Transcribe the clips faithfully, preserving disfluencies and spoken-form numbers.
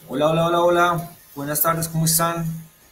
Hola, hola, hola, hola. Buenas tardes, ¿cómo están?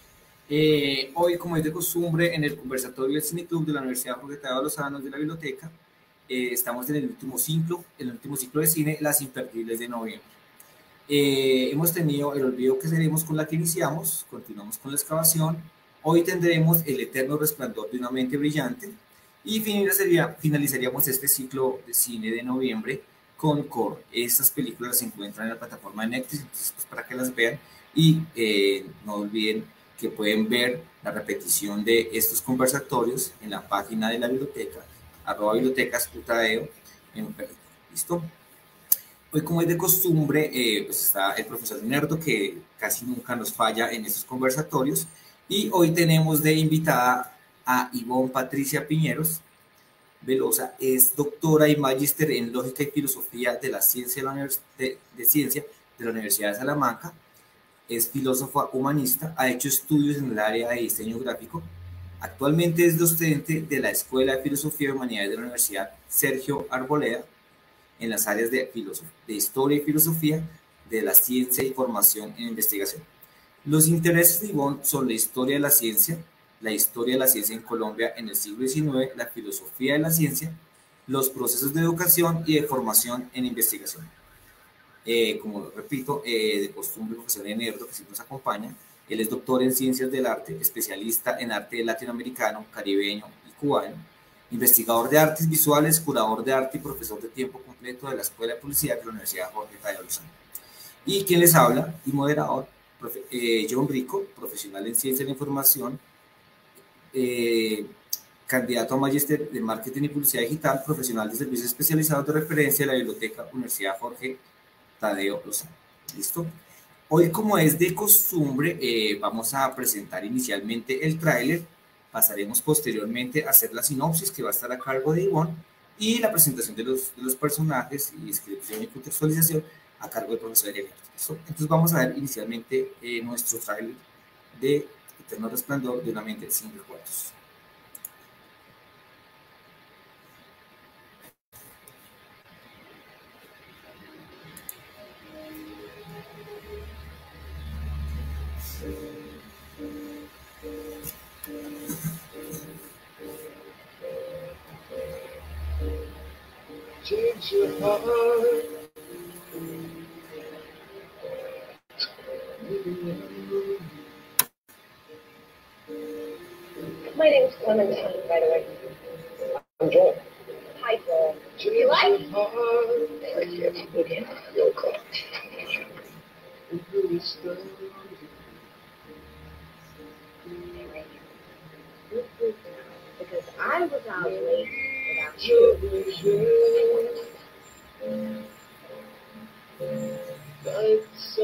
Eh, hoy, como es de costumbre, en el conversatorio del Cine Club de la Universidad Jorge Tadeo Lozano de la Biblioteca, eh, estamos en el último ciclo, en el último ciclo de cine, Las Imperdibles de Noviembre. Eh, hemos tenido el olvido que seremos con la que iniciamos, continuamos con la excavación. Hoy tendremos El eterno resplandor de una mente brillante y finalizaría, finalizaríamos este ciclo de cine de noviembre con Core. Estas películas se encuentran en la plataforma de Netflix, entonces, pues, para que las vean y eh, no olviden que pueden ver la repetición de estos conversatorios en la página de la biblioteca, arroba bibliotecas Utadeo en Facebook. ¿Listo? Hoy, como es de costumbre, eh, pues está el profesor Nerdo, que casi nunca nos falla en estos conversatorios. Y hoy tenemos de invitada a Ivonne Patricia Piñeros Velosa. Es doctora y magíster en Lógica y Filosofía de la Ciencia de, la de, de Ciencia de la Universidad de Salamanca. Es filósofa humanista, ha hecho estudios en el área de diseño gráfico. Actualmente es docente de la Escuela de Filosofía y Humanidades de la Universidad Sergio Arboleda en las áreas de, de historia y filosofía, de la ciencia y formación en investigación. Los intereses de Ivonne son la historia de la ciencia, la historia de la ciencia en Colombia en el siglo diecinueve, la filosofía de la ciencia, los procesos de educación y de formación en investigación. Eh, como repito, eh, de costumbre, el profesor Enerdo, que siempre nos acompaña, él es doctor en ciencias del arte, especialista en arte latinoamericano, caribeño y cubano, investigador de artes visuales, curador de arte y profesor de tiempo completo de la Escuela de Publicidad de la Universidad Jorge Tadeo Lozano. Y quien les habla y moderador, profe, eh, John Rico, profesional en ciencia de la información, eh, candidato a magíster de marketing y publicidad digital, profesional de servicios especializados de referencia de la Biblioteca Universidad Jorge Tadeo Lozano. ¿Listo? Hoy, como es de costumbre, eh, vamos a presentar inicialmente el tráiler, pasaremos posteriormente a hacer la sinopsis, que va a estar a cargo de Ivonne, y la presentación de los, de los personajes y descripción y contextualización a cargo del profesor Heriberto. Entonces vamos a ver inicialmente eh, nuestro tráiler de Eterno Resplandor de una mente sin recuerdos. Change your heart. My name's Clementine, by the way. I'm Joel. Hi, Joel. Change You like? your heart. I can't put him on your car. Because I was out late without you. Like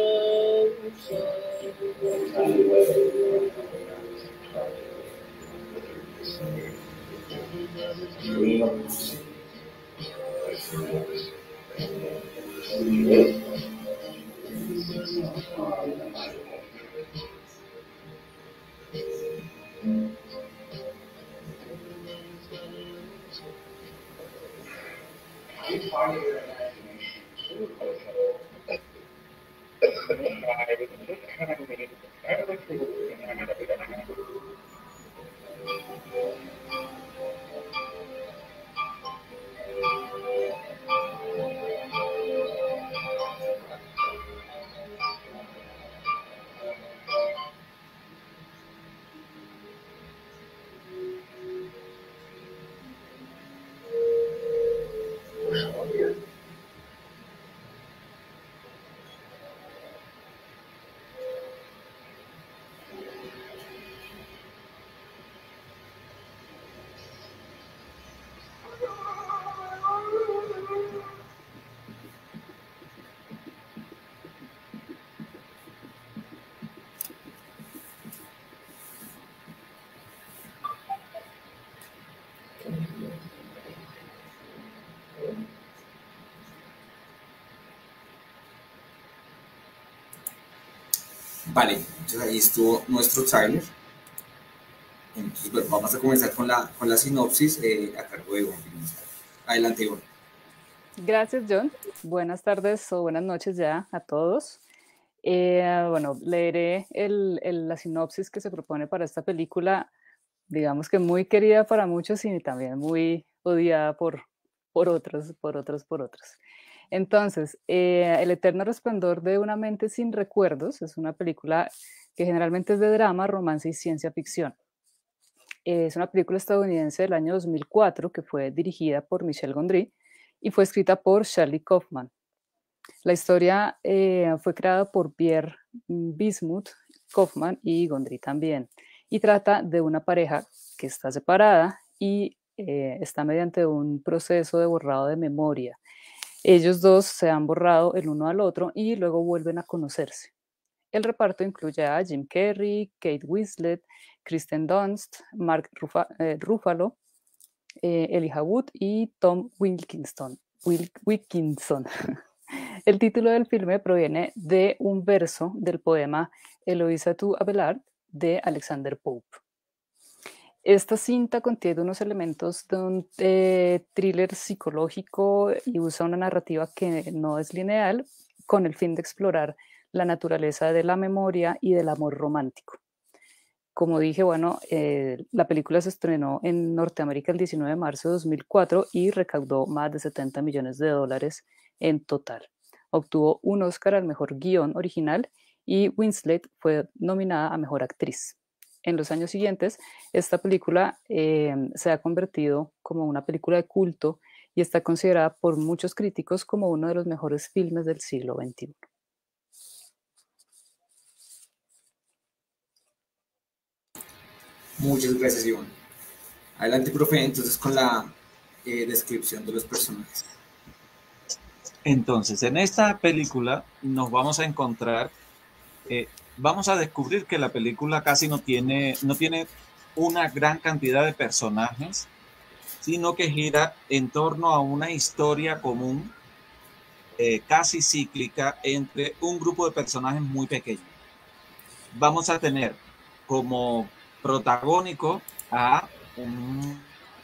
Vale, entonces ahí estuvo nuestro trailer. Entonces, bueno, vamos a comenzar con la, con la sinopsis eh, a cargo de Ivonne. Adelante, Ivonne. Gracias, John. Buenas tardes o buenas noches ya a todos. Eh, bueno, leeré el, el, la sinopsis que se propone para esta película, digamos que muy querida para muchos y también muy odiada por, por otros, por otros, por otros. Entonces, eh, El eterno resplandor de una mente sin recuerdos es una película que generalmente es de drama, romance y ciencia ficción. Eh, es una película estadounidense del año dos mil cuatro que fue dirigida por Michel Gondry y fue escrita por Charlie Kaufman. La historia eh, fue creada por Pierre Bismuth, Kaufman y Gondry también, y trata de una pareja que está separada y eh, está mediante un proceso de borrado de memoria. Ellos dos se han borrado el uno al otro y luego vuelven a conocerse. El reparto incluye a Jim Carrey, Kate Winslet, Kristen Dunst, Mark Rufa, eh, Ruffalo, eh, Elijah Wood y Tom Wilkinson. Wil Wilkinson. El título del filme proviene de un verso del poema Eloisa tu Abelard de Alexander Pope. Esta cinta contiene unos elementos de un eh, thriller psicológico y usa una narrativa que no es lineal con el fin de explorar la naturaleza de la memoria y del amor romántico. Como dije, bueno, eh, la película se estrenó en Norteamérica el diecinueve de marzo de dos mil cuatro y recaudó más de setenta millones de dólares en total. Obtuvo un Oscar al mejor guión original y Winslet fue nominada a mejor actriz. En los años siguientes, esta película eh, se ha convertido como una película de culto y está considerada por muchos críticos como uno de los mejores filmes del siglo veintiuno. Muchas gracias, Iván. Adelante, profe, entonces con la eh, descripción de los personajes. Entonces, en esta película nos vamos a encontrar, eh, vamos a descubrir que la película casi no tiene, no tiene una gran cantidad de personajes, sino que gira en torno a una historia común, eh, casi cíclica, entre un grupo de personajes muy pequeños. Vamos a tener como protagónico a, un,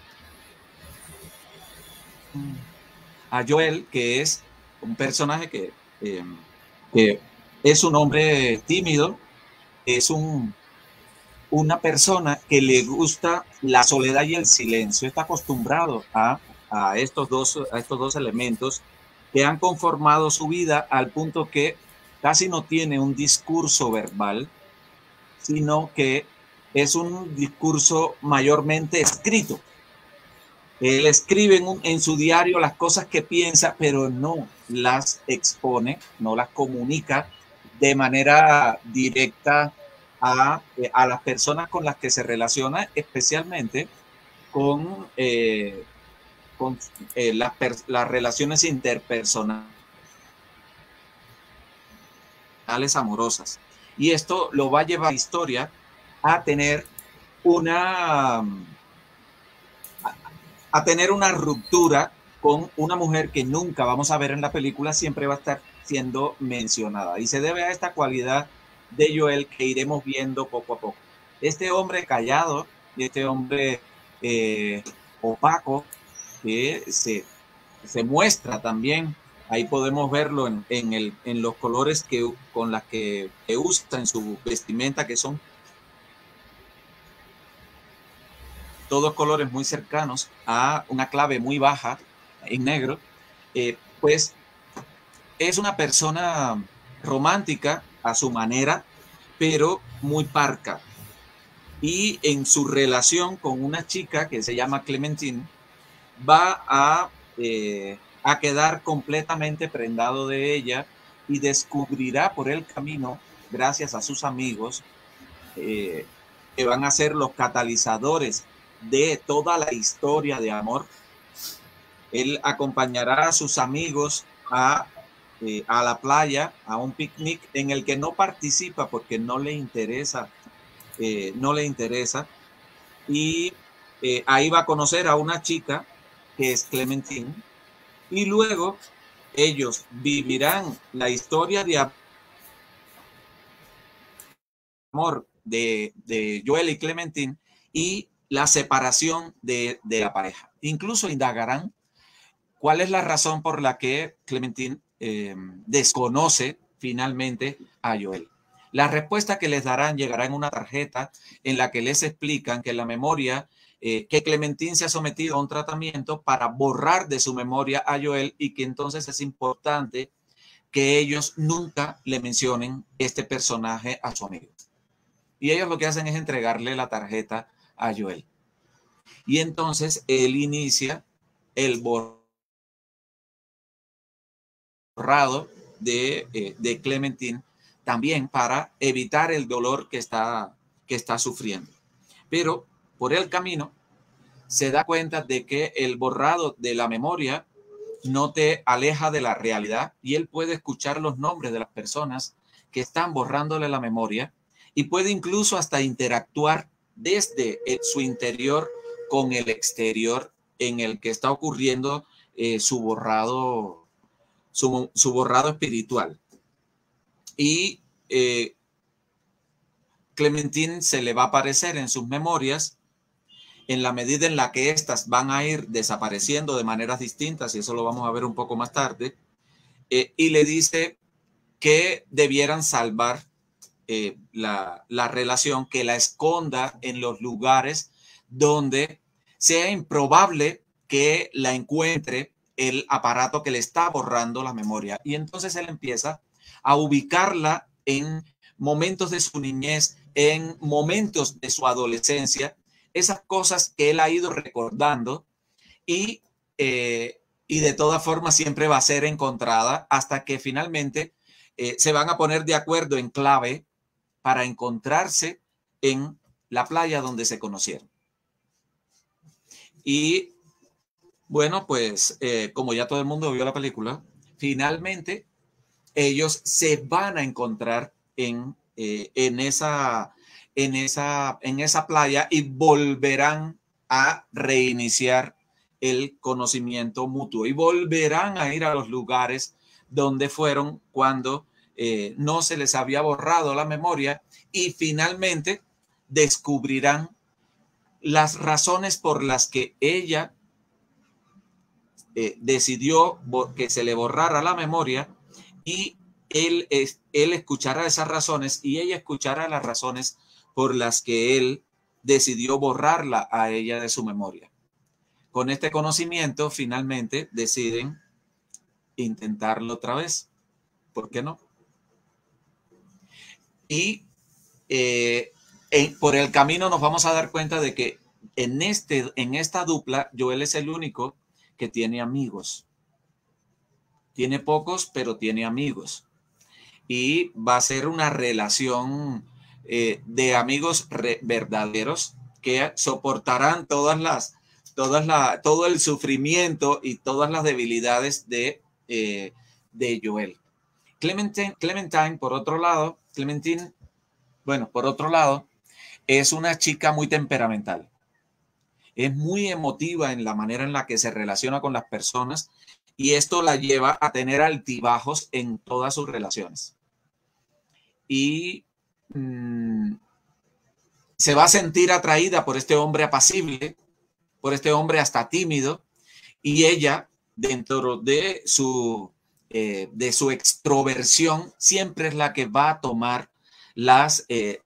a Joel, que es un personaje que, eh, que es un hombre tímido, es un, una persona que le gusta la soledad y el silencio, está acostumbrado a, a, estos dos, a estos dos elementos que han conformado su vida al punto que casi no tiene un discurso verbal, sino que es un discurso mayormente escrito. Él escribe en, un, en su diario las cosas que piensa, pero no las expone, no las comunica de manera directa a, a las personas con las que se relaciona, especialmente con, eh, con eh, las, las relaciones interpersonales amorosas. Y esto lo va a llevar a la historia a tener una a, a tener una ruptura con una mujer que nunca vamos a ver en la película, siempre va a estar siendo mencionada. Y se debe a esta cualidad de Joel que iremos viendo poco a poco. Este hombre callado, este hombre eh, opaco, que se, se muestra también, ahí podemos verlo en, en, el, en los colores que, con las que, que usa en su vestimenta, que son todos colores muy cercanos a una clave muy baja en negro, eh, pues es una persona romántica a su manera, pero muy parca. Y en su relación con una chica que se llama Clementine, va a, eh, a quedar completamente prendado de ella y descubrirá por el camino, gracias a sus amigos, eh, que van a ser los catalizadores de toda la historia de amor. Él acompañará a sus amigos a, eh, a la playa, a un picnic en el que no participa porque no le interesa, eh, no le interesa. Y eh, ahí va a conocer a una chica que es Clementine. Y luego ellos vivirán la historia de amor de, de Joel y Clementine y la separación de, de la pareja. Incluso indagarán cuál es la razón por la que Clementine eh, desconoce finalmente a Joel. La respuesta que les darán llegará en una tarjeta en la que les explican que la memoria, eh, que Clementine se ha sometido a un tratamiento para borrar de su memoria a Joel y que entonces es importante que ellos nunca le mencionen este personaje a su amigo. Y ellos lo que hacen es entregarle la tarjeta a Joel. Y entonces él inicia el borrado de, eh, de Clementine también para evitar el dolor que está, que está sufriendo. Pero por el camino se da cuenta de que el borrado de la memoria no te aleja de la realidad y él puede escuchar los nombres de las personas que están borrándole la memoria y puede incluso hasta interactuar desde el, su interior con el exterior en el que está ocurriendo eh, su borrado, su, su borrado espiritual. Y eh, Clementine se le va a aparecer en sus memorias en la medida en la que éstas van a ir desapareciendo de maneras distintas, y eso lo vamos a ver un poco más tarde, eh, y le dice que debieran salvar eh, la, la relación, que la esconda en los lugares donde sea improbable que la encuentre el aparato que le está borrando la memoria. Y entonces él empieza a ubicarla en momentos de su niñez, en momentos de su adolescencia, esas cosas que él ha ido recordando y, eh, y de todas formas siempre va a ser encontrada hasta que finalmente eh, se van a poner de acuerdo en clave para encontrarse en la playa donde se conocieron. Y bueno, pues eh, como ya todo el mundo vio la película, finalmente ellos se van a encontrar en, eh, en esa... En esa, en esa playa y volverán a reiniciar el conocimiento mutuo y volverán a ir a los lugares donde fueron cuando eh, no se les había borrado la memoria y finalmente descubrirán las razones por las que ella eh, decidió que se le borrara la memoria y él, él escuchará esas razones y ella escuchará las razones por las que él decidió borrarla a ella de su memoria. Con este conocimiento, finalmente deciden intentarlo otra vez. ¿Por qué no? Y eh, en, por el camino nos vamos a dar cuenta de que en, este, en esta dupla, Joel es el único que tiene amigos. Tiene pocos, pero tiene amigos. Y va a ser una relación Eh, de amigos re, verdaderos que soportarán todas las, todas la, todo el sufrimiento y todas las debilidades de, eh, de Joel. Clementine, Clementine, por otro lado, Clementine, bueno, por otro lado, es una chica muy temperamental. Es muy emotiva en la manera en la que se relaciona con las personas y esto la lleva a tener altibajos en todas sus relaciones. Y se va a sentir atraída por este hombre apacible, por este hombre hasta tímido, y ella, dentro de su, eh, de su extroversión, siempre es la que va a tomar las, eh,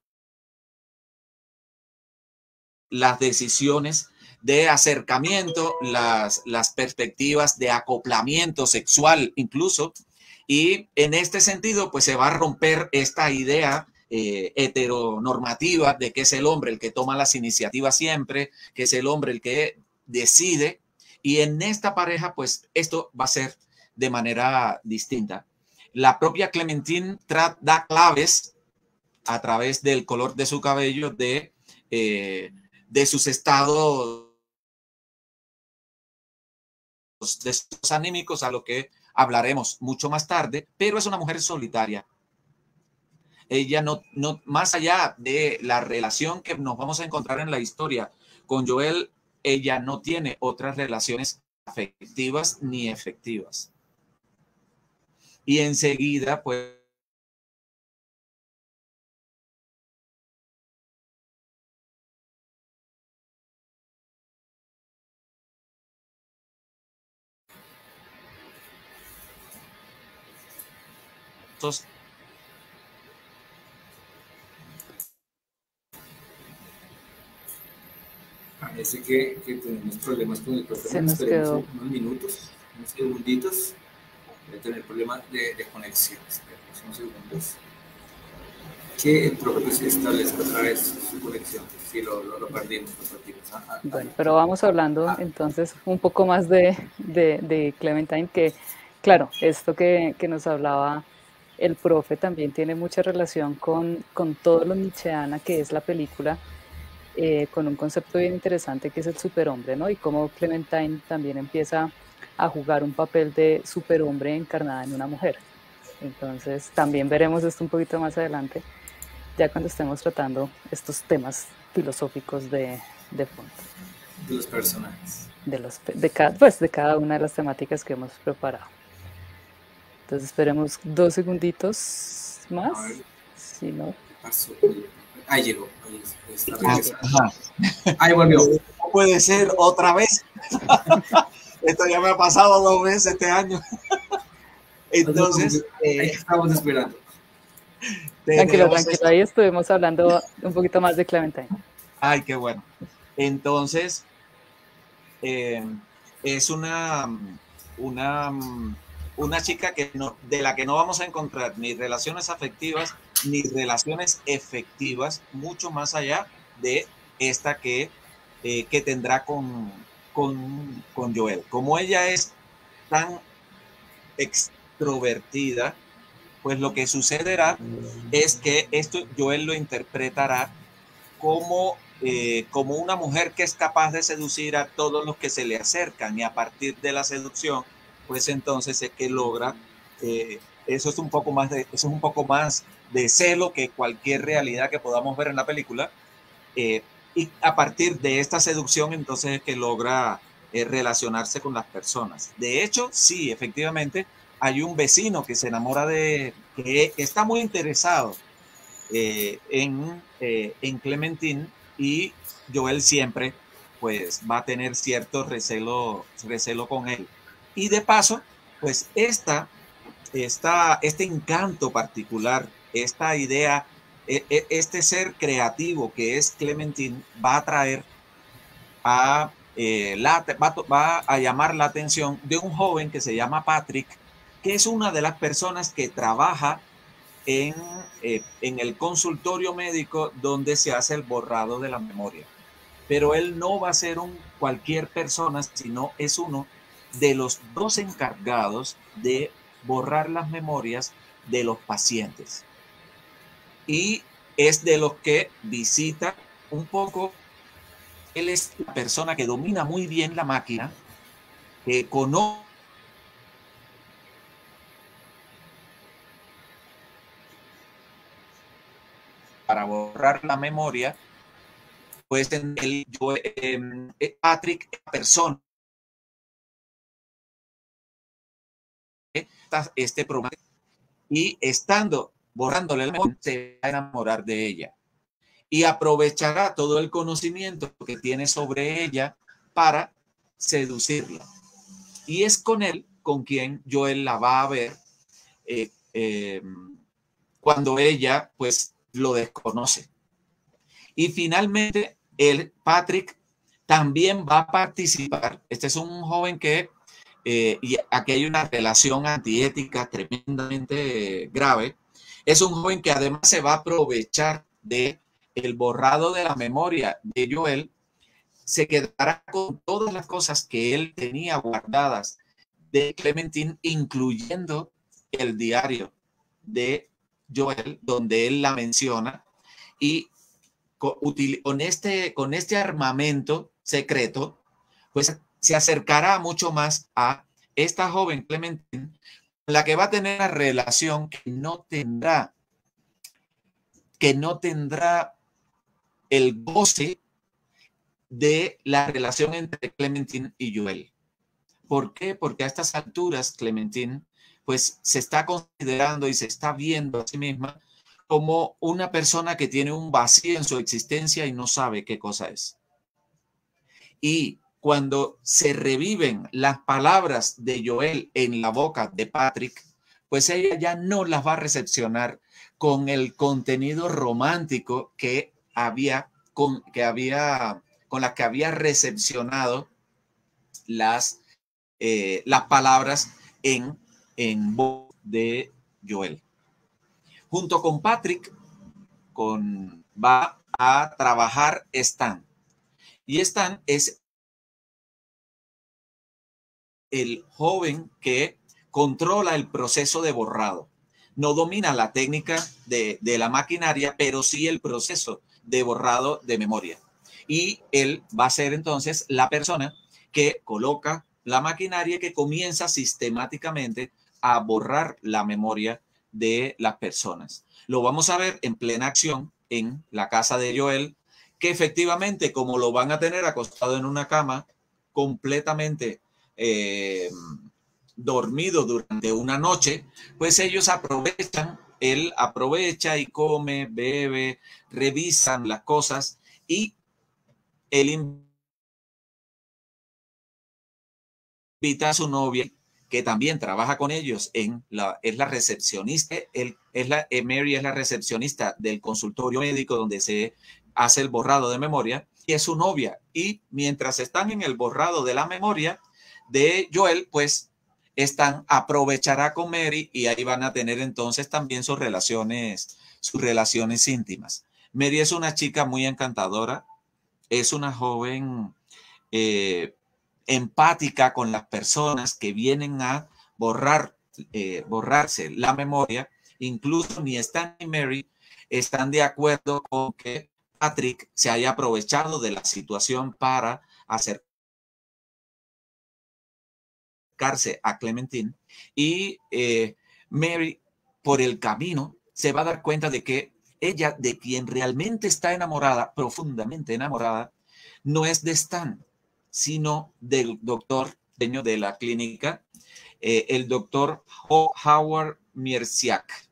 las decisiones de acercamiento, las, las perspectivas de acoplamiento sexual incluso, y en este sentido, pues se va a romper esta idea Eh, heteronormativa de que es el hombre el que toma las iniciativas siempre, que es el hombre el que decide, y en esta pareja pues esto va a ser de manera distinta. La propia Clementine da claves a través del color de su cabello de, eh, de sus estados de sus anímicos, a lo que hablaremos mucho más tarde, pero es una mujer solitaria. Ella no, no, más allá de la relación que nos vamos a encontrar en la historia con Joel, ella no tiene otras relaciones afectivas ni efectivas. Y enseguida, pues, Parece que, que tenemos problemas con el profe. Se nos Esperemos quedó. unos minutos, unos segunditos. Voy a tener problemas de, de conexión. Esperemos unos segundos. Que el profe pues, establezca otra vez su conexión. Sí, lo, lo, lo perdimos, lo perdimos. Ah, ah, Bueno, pero vamos hablando ah. entonces un poco más de, de, de Clementine, que claro, esto que, que nos hablaba el profe también tiene mucha relación con, con todo lo nietzscheana que es la película, eh, con un concepto bien interesante que es el superhombre, ¿no? Y cómo Clementine también empieza a jugar un papel de superhombre encarnada en una mujer. Entonces también veremos esto un poquito más adelante, ya cuando estemos tratando estos temas filosóficos de, de fondo. De los personajes. De, los, de, cada, pues, de cada una de las temáticas que hemos preparado. Entonces esperemos dos segunditos más. A ver. Si no. Pasó. Ahí llegó. Ahí está regresando. Ajá. Ahí volvió. No puede ser otra vez. Esto ya me ha pasado dos veces este año. Entonces, ahí eh, estamos esperando. Tranquilo, tenemos tranquilo. Ahí estuvimos hablando un poquito más de Clementine. Ay, qué bueno. Entonces, eh, es una, una, una chica que no, de la que no vamos a encontrar ni relaciones afectivas ni relaciones efectivas, mucho más allá de esta que, eh, que tendrá con, con, con Joel. Como ella es tan extrovertida, pues lo que sucederá es que esto Joel lo interpretará como, eh, como una mujer que es capaz de seducir a todos los que se le acercan, y a partir de la seducción, pues entonces es que logra, eh, eso es un poco más de, eso es un poco más de celo que cualquier realidad que podamos ver en la película, eh, y a partir de esta seducción entonces es que logra eh, relacionarse con las personas. De hecho, sí, efectivamente, hay un vecino que se enamora de, que está muy interesado eh, en, eh, en Clementine, y Joel siempre pues va a tener cierto recelo, recelo con él. Y de paso, pues esta, esta, este encanto particular, esta idea, este ser creativo que es Clementine va a traer a, eh, la, va, va a llamar la atención de un joven que se llama Patrick, que es una de las personas que trabaja en, eh, en el consultorio médico donde se hace el borrado de la memoria. Pero él no va a ser un cualquier persona, sino es uno de los dos encargados de borrar las memorias de los pacientes. Y es de los que visita un poco. Él es la persona que domina muy bien la máquina, que conoce para borrar la memoria, pues en el yo, eh, Patrick, persona, este programa, y estando borrándole la memoria, se va a enamorar de ella y aprovechará todo el conocimiento que tiene sobre ella para seducirla. Y es con él con quien Joel la va a ver eh, eh, cuando ella pues lo desconoce. Y finalmente el Patrick también va a participar. Este es un joven que eh, y aquí hay una relación antiética tremendamente eh, grave. Es un joven que además se va a aprovechar de el borrado de la memoria de Joel. Se quedará con todas las cosas que él tenía guardadas de Clementine, incluyendo el diario de Joel, donde él la menciona, y con este, con este armamento secreto, pues se acercará mucho más a esta joven Clementine, con la que va a tener una relación que no tendrá, que no tendrá el goce de la relación entre Clementine y Joel. ¿Por qué? Porque a estas alturas Clementine pues se está considerando y se está viendo a sí misma como una persona que tiene un vacío en su existencia y no sabe qué cosa es. Y cuando se reviven las palabras de Joel en la boca de Patrick, pues ella ya no las va a recepcionar con el contenido romántico que había, con, que había con la que había recepcionado las, eh, las palabras en, en voz de Joel. Junto con Patrick con, va a trabajar Stan. Y Stan es el joven que controla el proceso de borrado. No domina la técnica de, de la maquinaria, pero sí el proceso de borrado de memoria. Y él va a ser entonces la persona que coloca la maquinaria que comienza sistemáticamente a borrar la memoria de las personas. Lo vamos a ver en plena acción en la casa de Joel, que efectivamente, como lo van a tener acostado en una cama completamente eh, dormido durante una noche, pues ellos aprovechan, él aprovecha y come, bebe, revisan las cosas y él invita a su novia, que también trabaja con ellos, en la, es la recepcionista, él, es la, Mary es la recepcionista del consultorio médico donde se hace el borrado de memoria, y es su novia. Y mientras están en el borrado de la memoria de Joel, pues están, aprovechará con Mary y ahí van a tener entonces también sus relaciones, sus relaciones íntimas. Mary es una chica muy encantadora, es una joven eh, empática con las personas que vienen a borrar, eh, borrarse la memoria. Incluso ni Stan ni Mary están de acuerdo con que Patrick se haya aprovechado de la situación para acercarse a Clementine, y eh, Mary por el camino se va a dar cuenta de que ella, de quien realmente está enamorada, profundamente enamorada, no es de Stan, sino del doctor de la clínica, eh, el doctor Howard Mierciak.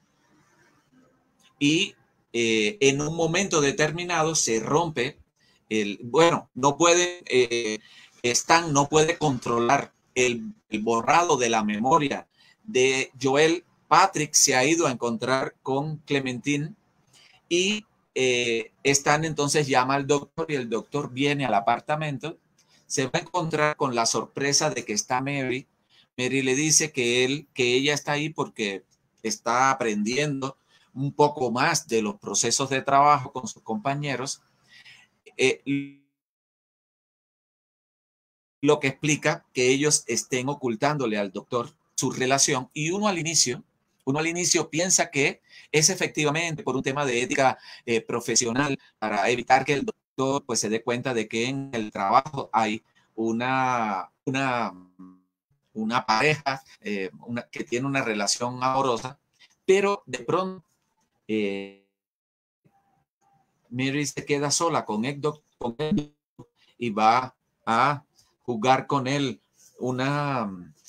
Y eh, en un momento determinado se rompe el, bueno, no puede, eh, Stan no puede controlar el, el borrado de la memoria de Joel. Patrick se ha ido a encontrar con Clementine y eh, Stan entonces llama al doctor y el doctor viene al apartamento. Se va a encontrar con la sorpresa de que está Mary. Mary le dice que, él, que ella está ahí porque está aprendiendo un poco más de los procesos de trabajo con sus compañeros. Eh, lo que explica que ellos estén ocultándole al doctor su relación, y uno al inicio, uno al inicio piensa que es efectivamente por un tema de ética eh, profesional, para evitar que el doctor pues se dé cuenta de que en el trabajo hay una, una, una pareja eh, una, que tiene una relación amorosa, pero de pronto eh, Mary se queda sola con el doctor y va a jugar con él una,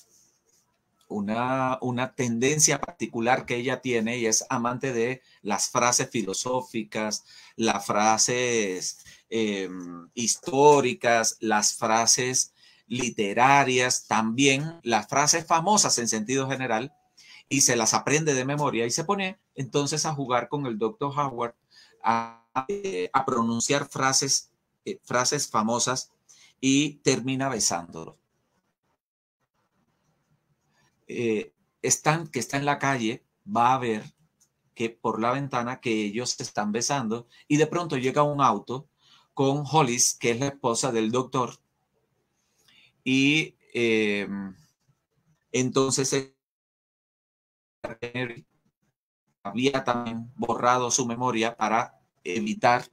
una, una tendencia particular que ella tiene, y es amante de las frases filosóficas, las frases eh, históricas, las frases literarias, también las frases famosas en sentido general, y se las aprende de memoria y se pone entonces a jugar con el doctor Howard a, a pronunciar frases, eh, frases famosas, y termina besándolo. Eh, Stan, que está en la calle, va a ver que por la ventana que ellos se están besando, y de pronto llega un auto con Hollis, que es la esposa del doctor, y eh, entonces había también borrado su memoria para evitar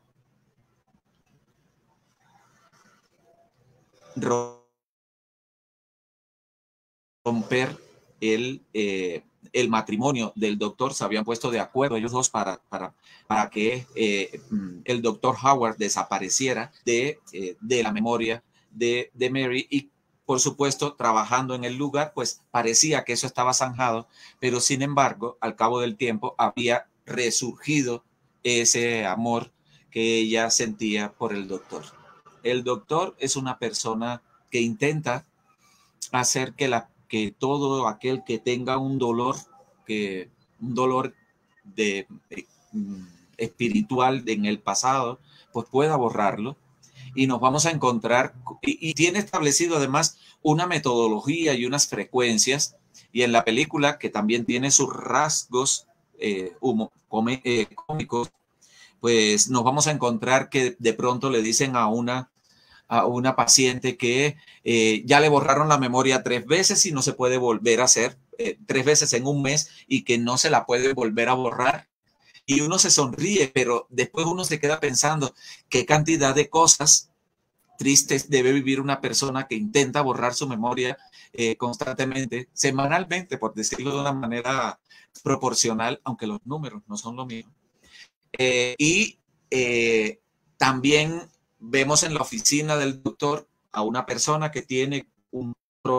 romper el, eh, el matrimonio del doctor. Se habían puesto de acuerdo ellos dos para, para, para que eh, el doctor Howard desapareciera de, eh, de la memoria de, de Mary, y por supuesto trabajando en el lugar pues parecía que eso estaba zanjado, pero sin embargo al cabo del tiempo había resurgido ese amor que ella sentía por el doctor. El doctor es una persona que intenta hacer que, la, que todo aquel que tenga un dolor, que, un dolor de, de, espiritual en el pasado, pues pueda borrarlo. y nos vamos a encontrar, y, y tiene establecido además una metodología y unas frecuencias, y en la película, que también tiene sus rasgos eh, humo, come, eh, cómicos, pues nos vamos a encontrar que de pronto le dicen a una, a una paciente que eh, ya le borraron la memoria tres veces y no se puede volver a hacer, eh, tres veces en un mes, y que no se la puede volver a borrar. Y uno se sonríe, pero después uno se queda pensando qué cantidad de cosas tristes debe vivir una persona que intenta borrar su memoria eh, constantemente, semanalmente, por decirlo de una manera proporcional, aunque los números no son lo mismo. Eh, y eh, también vemos en la oficina del doctor a una persona que tiene un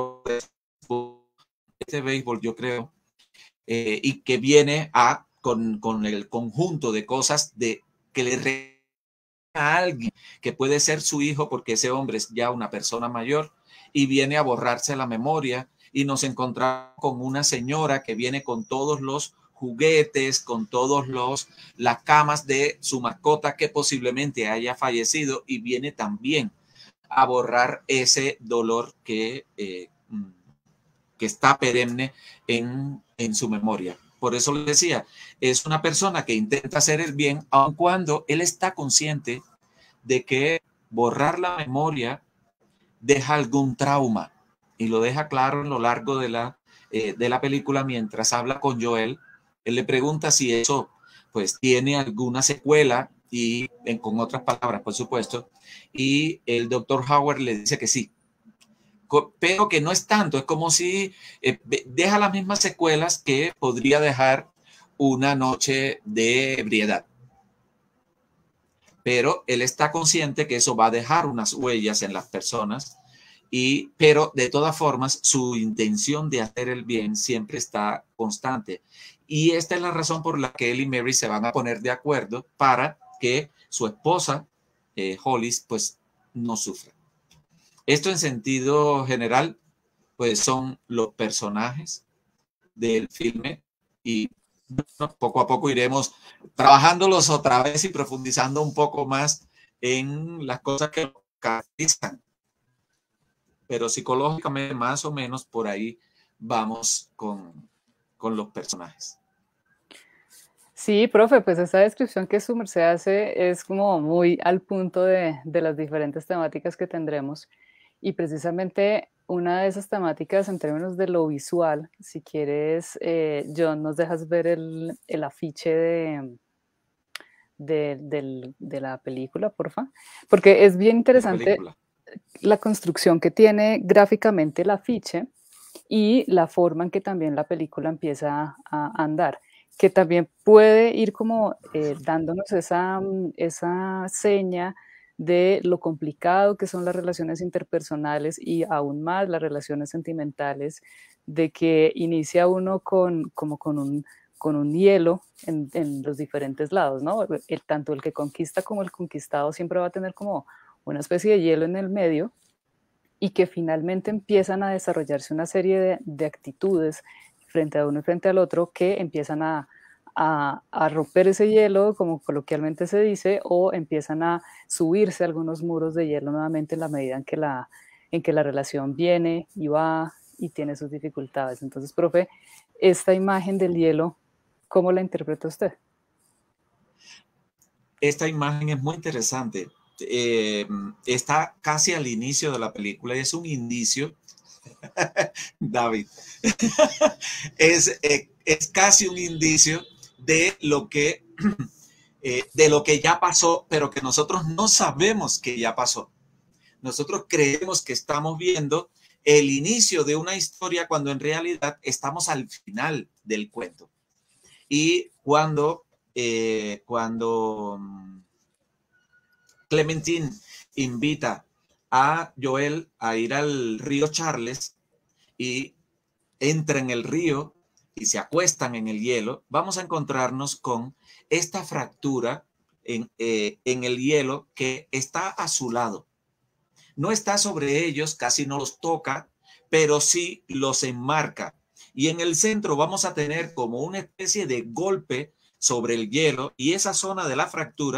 este béisbol, yo creo, eh, y que viene a con, con el conjunto de cosas de que le a alguien que puede ser su hijo, porque ese hombre es ya una persona mayor, y viene a borrarse la memoria, y nos encontramos con una señora que viene con todos los juguetes, con todos los las camas de su mascota que posiblemente haya fallecido, y viene también a borrar ese dolor que, eh, que está perenne en, en su memoria. Por eso le decía, es una persona que intenta hacer el bien, aun cuando él está consciente de que borrar la memoria deja algún trauma, y lo deja claro en lo largo de la, eh, de la película mientras habla con Joel. Él le pregunta si eso pues tiene alguna secuela, y en, con otras palabras, por supuesto, y el doctor Howard le dice que sí, pero que no es tanto, es como si eh, deja las mismas secuelas que podría dejar una noche de ebriedad. Pero él está consciente que eso va a dejar unas huellas en las personas, y, pero de todas formas su intención de hacer el bien siempre está constante. Y esta es la razón por la que él y Mary se van a poner de acuerdo para que su esposa, eh, Hollis, pues no sufra. Esto en sentido general, pues son los personajes del filme, y bueno, poco a poco iremos trabajándolos otra vez y profundizando un poco más en las cosas que los caracterizan. Pero psicológicamente más o menos por ahí vamos con, con los personajes. Sí, profe, pues esa descripción que su merced hace es como muy al punto de, de las diferentes temáticas que tendremos. Y precisamente una de esas temáticas en términos de lo visual, si quieres, eh, John, nos dejas ver el, el afiche de, de, de, de la película, porfa. Porque es bien interesante la, la construcción que tiene gráficamente el afiche y la forma en que también la película empieza a, a andar, que también puede ir como eh, dándonos esa, esa seña de lo complicado que son las relaciones interpersonales, y aún más las relaciones sentimentales, de que inicia uno con, como con, un, con un hielo en, en los diferentes lados, ¿no? El, tanto el que conquista como el conquistado siempre va a tener como una especie de hielo en el medio, y que finalmente empiezan a desarrollarse una serie de, de actitudes frente a uno y frente al otro que empiezan a A, a romper ese hielo, como coloquialmente se dice, o empiezan a subirse algunos muros de hielo nuevamente en la medida en que la, en que la relación viene y va y tiene sus dificultades. Entonces, profe, esta imagen del hielo, ¿cómo la interpreta usted? Esta imagen es muy interesante. Eh, está casi al inicio de la película, y es un indicio, David, es, eh, es casi un indicio de lo que eh, de lo que ya pasó, pero que nosotros no sabemos que ya pasó. Nosotros creemos que estamos viendo el inicio de una historia cuando en realidad estamos al final del cuento. Y cuando eh, cuando Clementine invita a Joel a ir al río Charles y entra en el río y se acuestan en el hielo, vamos a encontrarnos con esta fractura en, eh, en el hielo que está a su lado. No está sobre ellos, casi no los toca, pero sí los enmarca. Y en el centro vamos a tener como una especie de golpe sobre el hielo, y esa zona de la fractura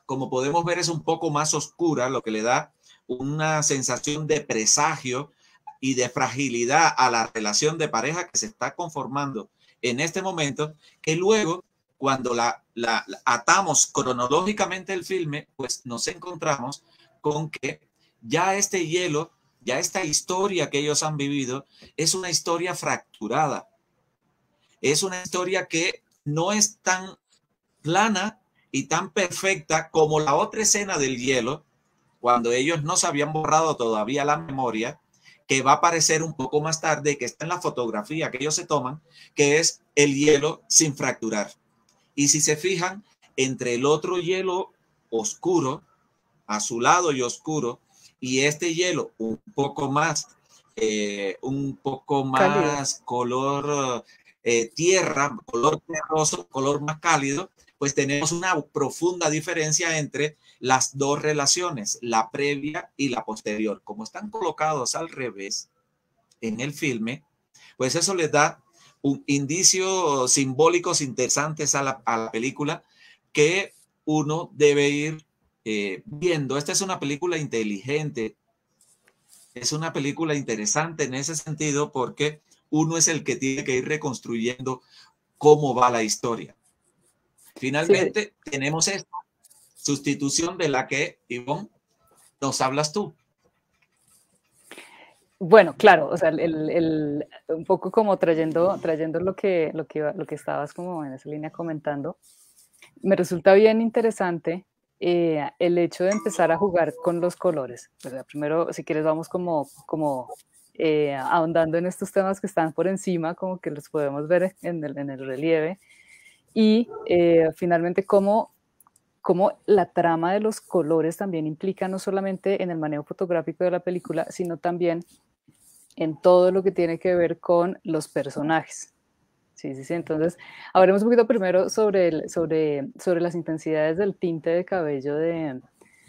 como podemos ver, es un poco más oscura, lo que le da una sensación de presagio y de fragilidad a la relación de pareja que se está conformando en este momento, que luego, cuando la, la, la atamos cronológicamente el filme, pues nos encontramos con que ya este hielo, ya esta historia que ellos han vivido, es una historia fracturada. Es una historia que no es tan plana y tan perfecta como la otra escena del hielo, cuando ellos no se habían borrado todavía la memoria, que va a aparecer un poco más tarde, que está en la fotografía que ellos se toman, que es el hielo sin fracturar. Y si se fijan, entre el otro hielo oscuro, azulado y oscuro, y este hielo un poco más, eh, un poco más Cálido. color eh, tierra, color terroso, color más cálido, pues tenemos una profunda diferencia entre las dos relaciones, la previa y la posterior. Como están colocados al revés en el filme, pues eso les da un indicio simbólicos interesantes a la, a la película que uno debe ir eh, viendo. Esta es una película inteligente, es una película interesante en ese sentido porque uno es el que tiene que ir reconstruyendo cómo va la historia. Finalmente, sí, tenemos esta sustitución de la que, Ivonne, nos hablas tú. Bueno, claro, o sea, el, el, un poco como trayendo, trayendo lo, que, lo, que, lo que estabas como en esa línea comentando, me resulta bien interesante eh, el hecho de empezar a jugar con los colores. O sea, primero, si quieres, vamos como, como eh, ahondando en estos temas que están por encima, como que los podemos ver en el, en el relieve, y eh, finalmente cómo, cómo la trama de los colores también implica no solamente en el manejo fotográfico de la película, sino también en todo lo que tiene que ver con los personajes. Sí, sí, sí. Entonces, hablemos un poquito primero sobre, el, sobre, sobre las intensidades del tinte de cabello de,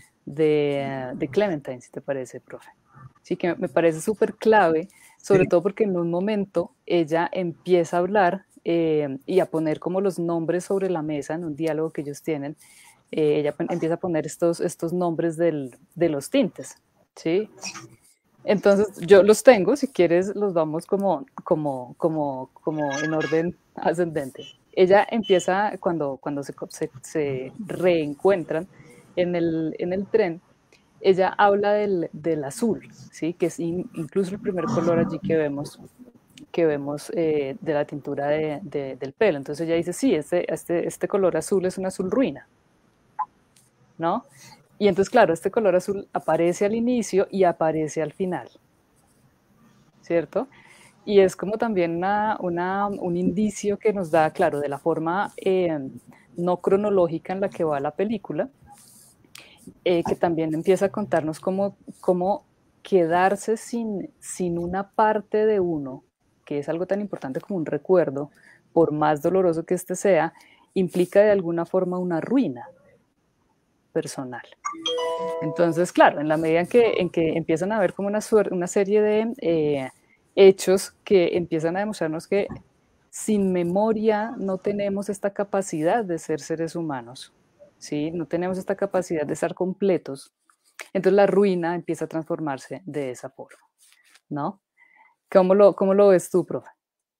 de, de Clementine, si te parece, profe. Sí, que me parece súper clave, sobre sí. todo porque en un momento ella empieza a hablar eh, y a poner como los nombres sobre la mesa en un diálogo que ellos tienen. Eh, ella empieza a poner estos, estos nombres del, de los tintes, ¿sí? Entonces, yo los tengo, si quieres los vamos como, como, como, como en orden ascendente. Ella empieza, cuando, cuando se, se, se reencuentran en el, en el tren, ella habla del, del azul, ¿sí? Que es in, incluso el primer color allí que vemos, que vemos eh, de la tintura de, de, del pelo. Entonces ella dice, sí, este, este, este color azul es un azul ruina, ¿no? Y entonces, claro, este color azul aparece al inicio y aparece al final, ¿cierto? Y es como también una, una, un indicio que nos da, claro, de la forma eh, no cronológica en la que va la película, eh, que también empieza a contarnos cómo, cómo quedarse sin, sin una parte de uno, que es algo tan importante como un recuerdo, por más doloroso que este sea, implica de alguna forma una ruina personal. Entonces, claro, en la medida en que, en que empiezan a ver como una, una serie de eh, hechos que empiezan a demostrarnos que sin memoria no tenemos esta capacidad de ser seres humanos, ¿sí? No tenemos esta capacidad de estar completos. Entonces la ruina empieza a transformarse de esa forma, ¿no? ¿Cómo lo, cómo lo ves tú, profe?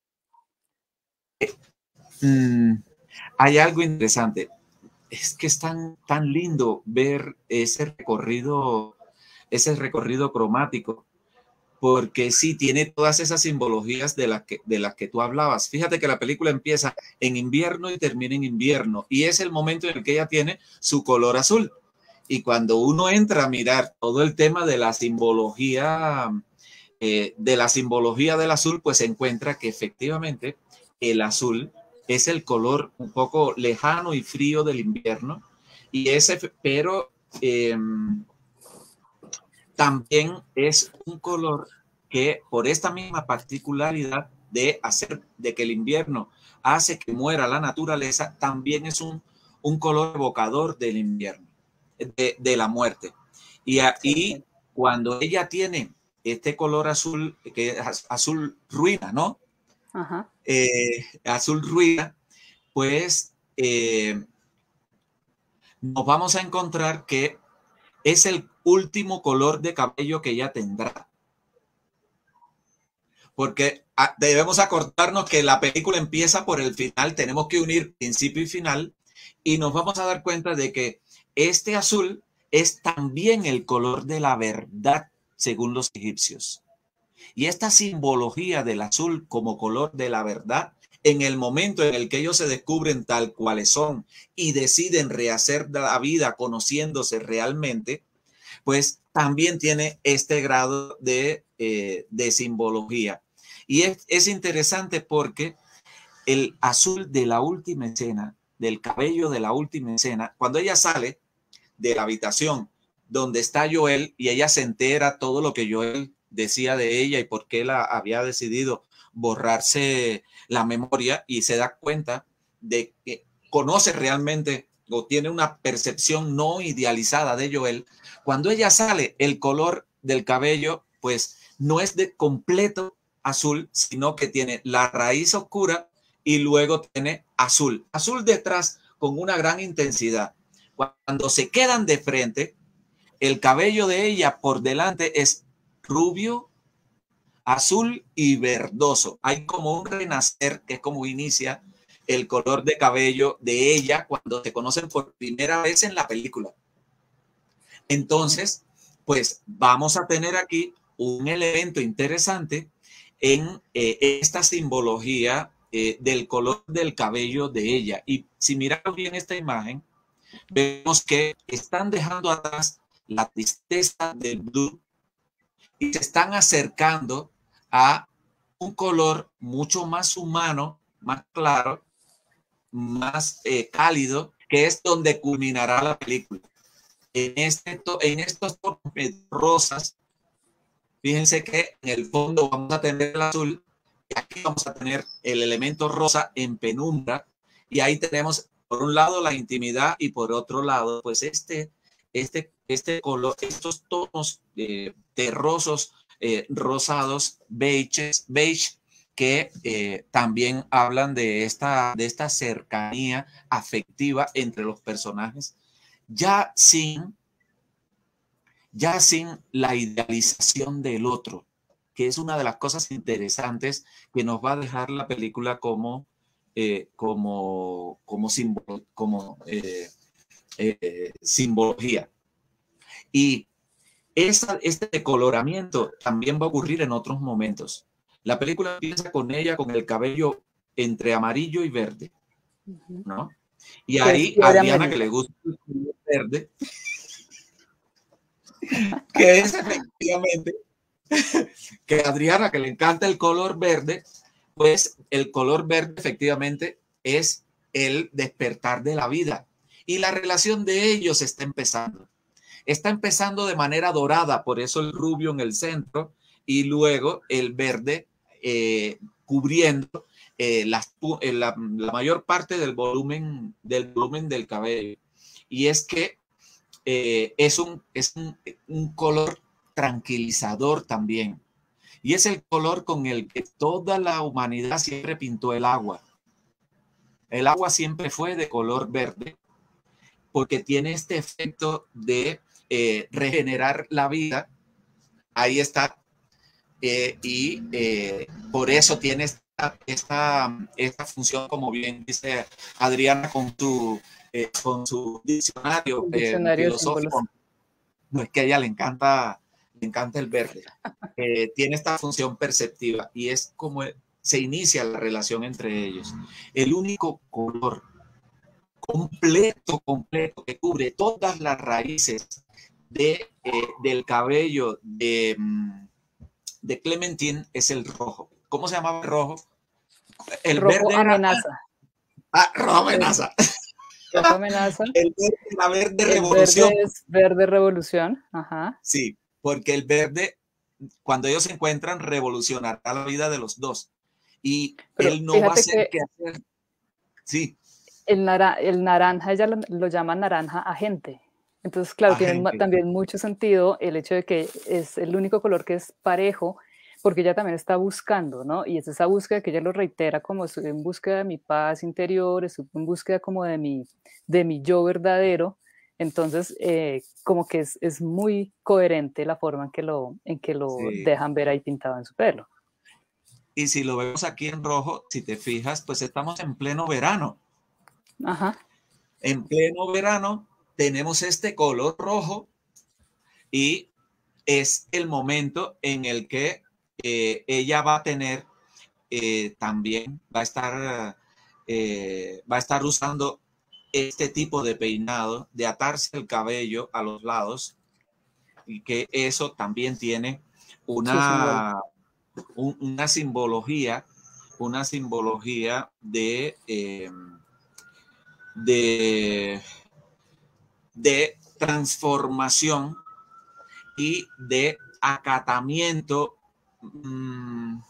Mm, hay algo interesante. Es que es tan, tan lindo ver ese recorrido, ese recorrido cromático, porque sí tiene todas esas simbologías de las que, de las que tú hablabas. Fíjate que la película empieza en invierno y termina en invierno, y es el momento en el que ella tiene su color azul. Y cuando uno entra a mirar todo el tema de la simbología, eh, de la simbología del azul, pues se encuentra que efectivamente el azul es el color un poco lejano y frío del invierno, y ese, pero eh, también es un color que por esta misma particularidad de hacer de que el invierno hace que muera la naturaleza, también es un, un color evocador del invierno, de, de la muerte. Y ahí cuando ella tiene este color azul, que es azul ruina, ¿no? Ajá. Eh, azul ruina, pues eh, nos vamos a encontrar que es el último color de cabello que ella tendrá. Porque debemos acordarnos que la película empieza por el final, tenemos que unir principio y final, y nos vamos a dar cuenta de que este azul es también el color de la verdad, según los egipcios. Y esta simbología del azul como color de la verdad, en el momento en el que ellos se descubren tal cuales son y deciden rehacer la vida conociéndose realmente, pues también tiene este grado de, eh, de simbología. Y es, es interesante porque el azul de la última escena, del cabello de la última escena, cuando ella sale de la habitación donde está Joel y ella se entera todo lo que Joel decía de ella y por qué la había decidido borrarse la memoria, y se da cuenta de que conoce realmente o tiene una percepción no idealizada de Joel. Cuando ella sale, el color del cabello pues no es de completo azul, sino que tiene la raíz oscura y luego tiene azul, azul detrás con una gran intensidad. Cuando se quedan de frente, el cabello de ella por delante es rubio, azul y verdoso. Hay como un renacer, que es como inicia el color de cabello de ella cuando se conocen por primera vez en la película. Entonces, pues vamos a tener aquí un elemento interesante en eh, esta simbología eh, del color del cabello de ella. Y si miramos bien esta imagen, vemos que están dejando atrás la tristeza del blue y se están acercando a un color mucho más humano, más claro, más eh, cálido, que es donde culminará la película. En, este, en estos tonos rosas, fíjense que en el fondo vamos a tener el azul y aquí vamos a tener el elemento rosa en penumbra, y ahí tenemos por un lado la intimidad y por otro lado pues este, este, este color, estos tonos eh, terrosos, eh, rosados, beiges, beige, que eh, también hablan de esta, de esta cercanía afectiva entre los personajes, ya sin, ya sin la idealización del otro, que es una de las cosas interesantes que nos va a dejar la película como, eh, como, como, simbolo, como eh, eh, simbología. Y esa, este decoloramiento también va a ocurrir en otros momentos. La película empieza con ella con el cabello entre amarillo y verde, ¿no? Y ahí a Adriana, que le gusta el color verde, que es efectivamente, que a Adriana, que le encanta el color verde, pues el color verde efectivamente es el despertar de la vida. Y la relación de ellos está empezando. Está empezando de manera dorada, por eso el rubio en el centro y luego el verde eh, cubriendo eh, las, eh, la, la mayor parte del volumen, del volumen del cabello. Y es que eh, es, un, es un, un color tranquilizador también. Y es el color con el que toda la humanidad siempre pintó el agua. El agua siempre fue de color verde porque tiene este efecto de eh, regenerar la vida. Ahí está. Eh, y eh, por eso tiene esta, esta, esta función, como bien dice Adriana con su, eh, con su diccionario, diccionario eh, filosófico. No, es que a ella le encanta, le encanta el verde. Eh, tiene esta función perceptiva y es como se inicia la relación entre ellos. El único color completo, completo, que cubre todas las raíces de, eh, del cabello de, de Clementine es el rojo. ¿Cómo se llamaba el rojo? El rojo verde amenaza. Era, ah, rojo amenaza. Rojo amenaza. El verde, la verde el revolución. Verde es verde revolución. Ajá. Sí, porque el verde, cuando ellos se encuentran, revolucionará la vida de los dos. Y pero él no va a hacer que, que hacer. Sí. El, nara, el naranja, ella lo, lo llama naranja agente. Entonces, claro, agente. Tiene también mucho sentido el hecho de que es el único color que es parejo, porque ella también está buscando, ¿no? Y es esa búsqueda que ella lo reitera como estoy en búsqueda de mi paz interior, estoy en búsqueda como de mi, de mi yo verdadero. Entonces, eh, como que es, es muy coherente la forma en que lo, en que lo Sí. dejan ver ahí pintado en su pelo. Y si lo vemos aquí en rojo, si te fijas, pues estamos en pleno verano. Ajá. En pleno verano tenemos este color rojo y es el momento en el que eh, ella va a tener eh, también, va a estar, eh, va a estar usando este tipo de peinado, de atarse el cabello a los lados, y que eso también tiene una, un, una simbología, una simbología de, eh, de, de transformación y de acatamiento, mmm,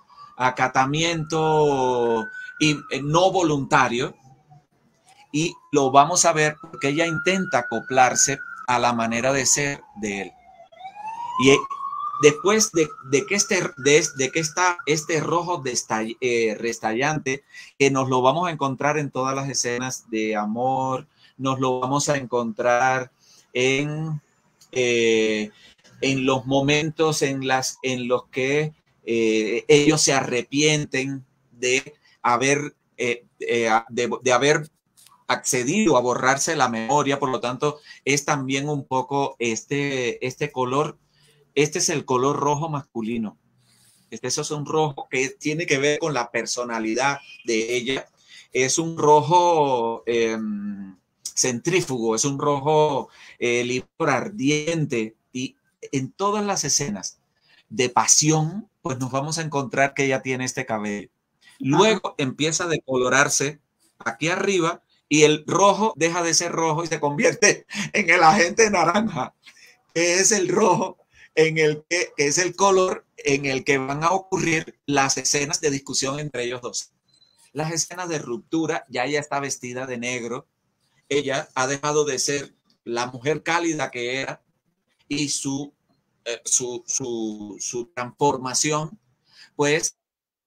acatamiento y, eh, no voluntario, y lo vamos a ver porque ella intenta acoplarse a la manera de ser de él. Y eh, después de, de, que este, de, de que está este rojo destall, eh, restallante, que nos lo vamos a encontrar en todas las escenas de amor, nos lo vamos a encontrar en, eh, en los momentos en, las, en los que eh, ellos se arrepienten de haber, eh, eh, de, de haber accedido a borrarse la memoria. Por lo tanto, es también un poco este, este color. Este es el color rojo masculino. Este es un rojo que tiene que ver con la personalidad de ella. Es un rojo eh, centrífugo, es un rojo eh, licor ardiente, y en todas las escenas de pasión, pues nos vamos a encontrar que ella tiene este cabello. Luego Ajá. empieza a decolorarse aquí arriba y el rojo deja de ser rojo y se convierte en el agente naranja, que es el rojo en el que, que es el color en el que van a ocurrir las escenas de discusión entre ellos dos. Las escenas de ruptura, ya ella está vestida de negro, ella ha dejado de ser la mujer cálida que era, y su, eh, su, su, su transformación, pues,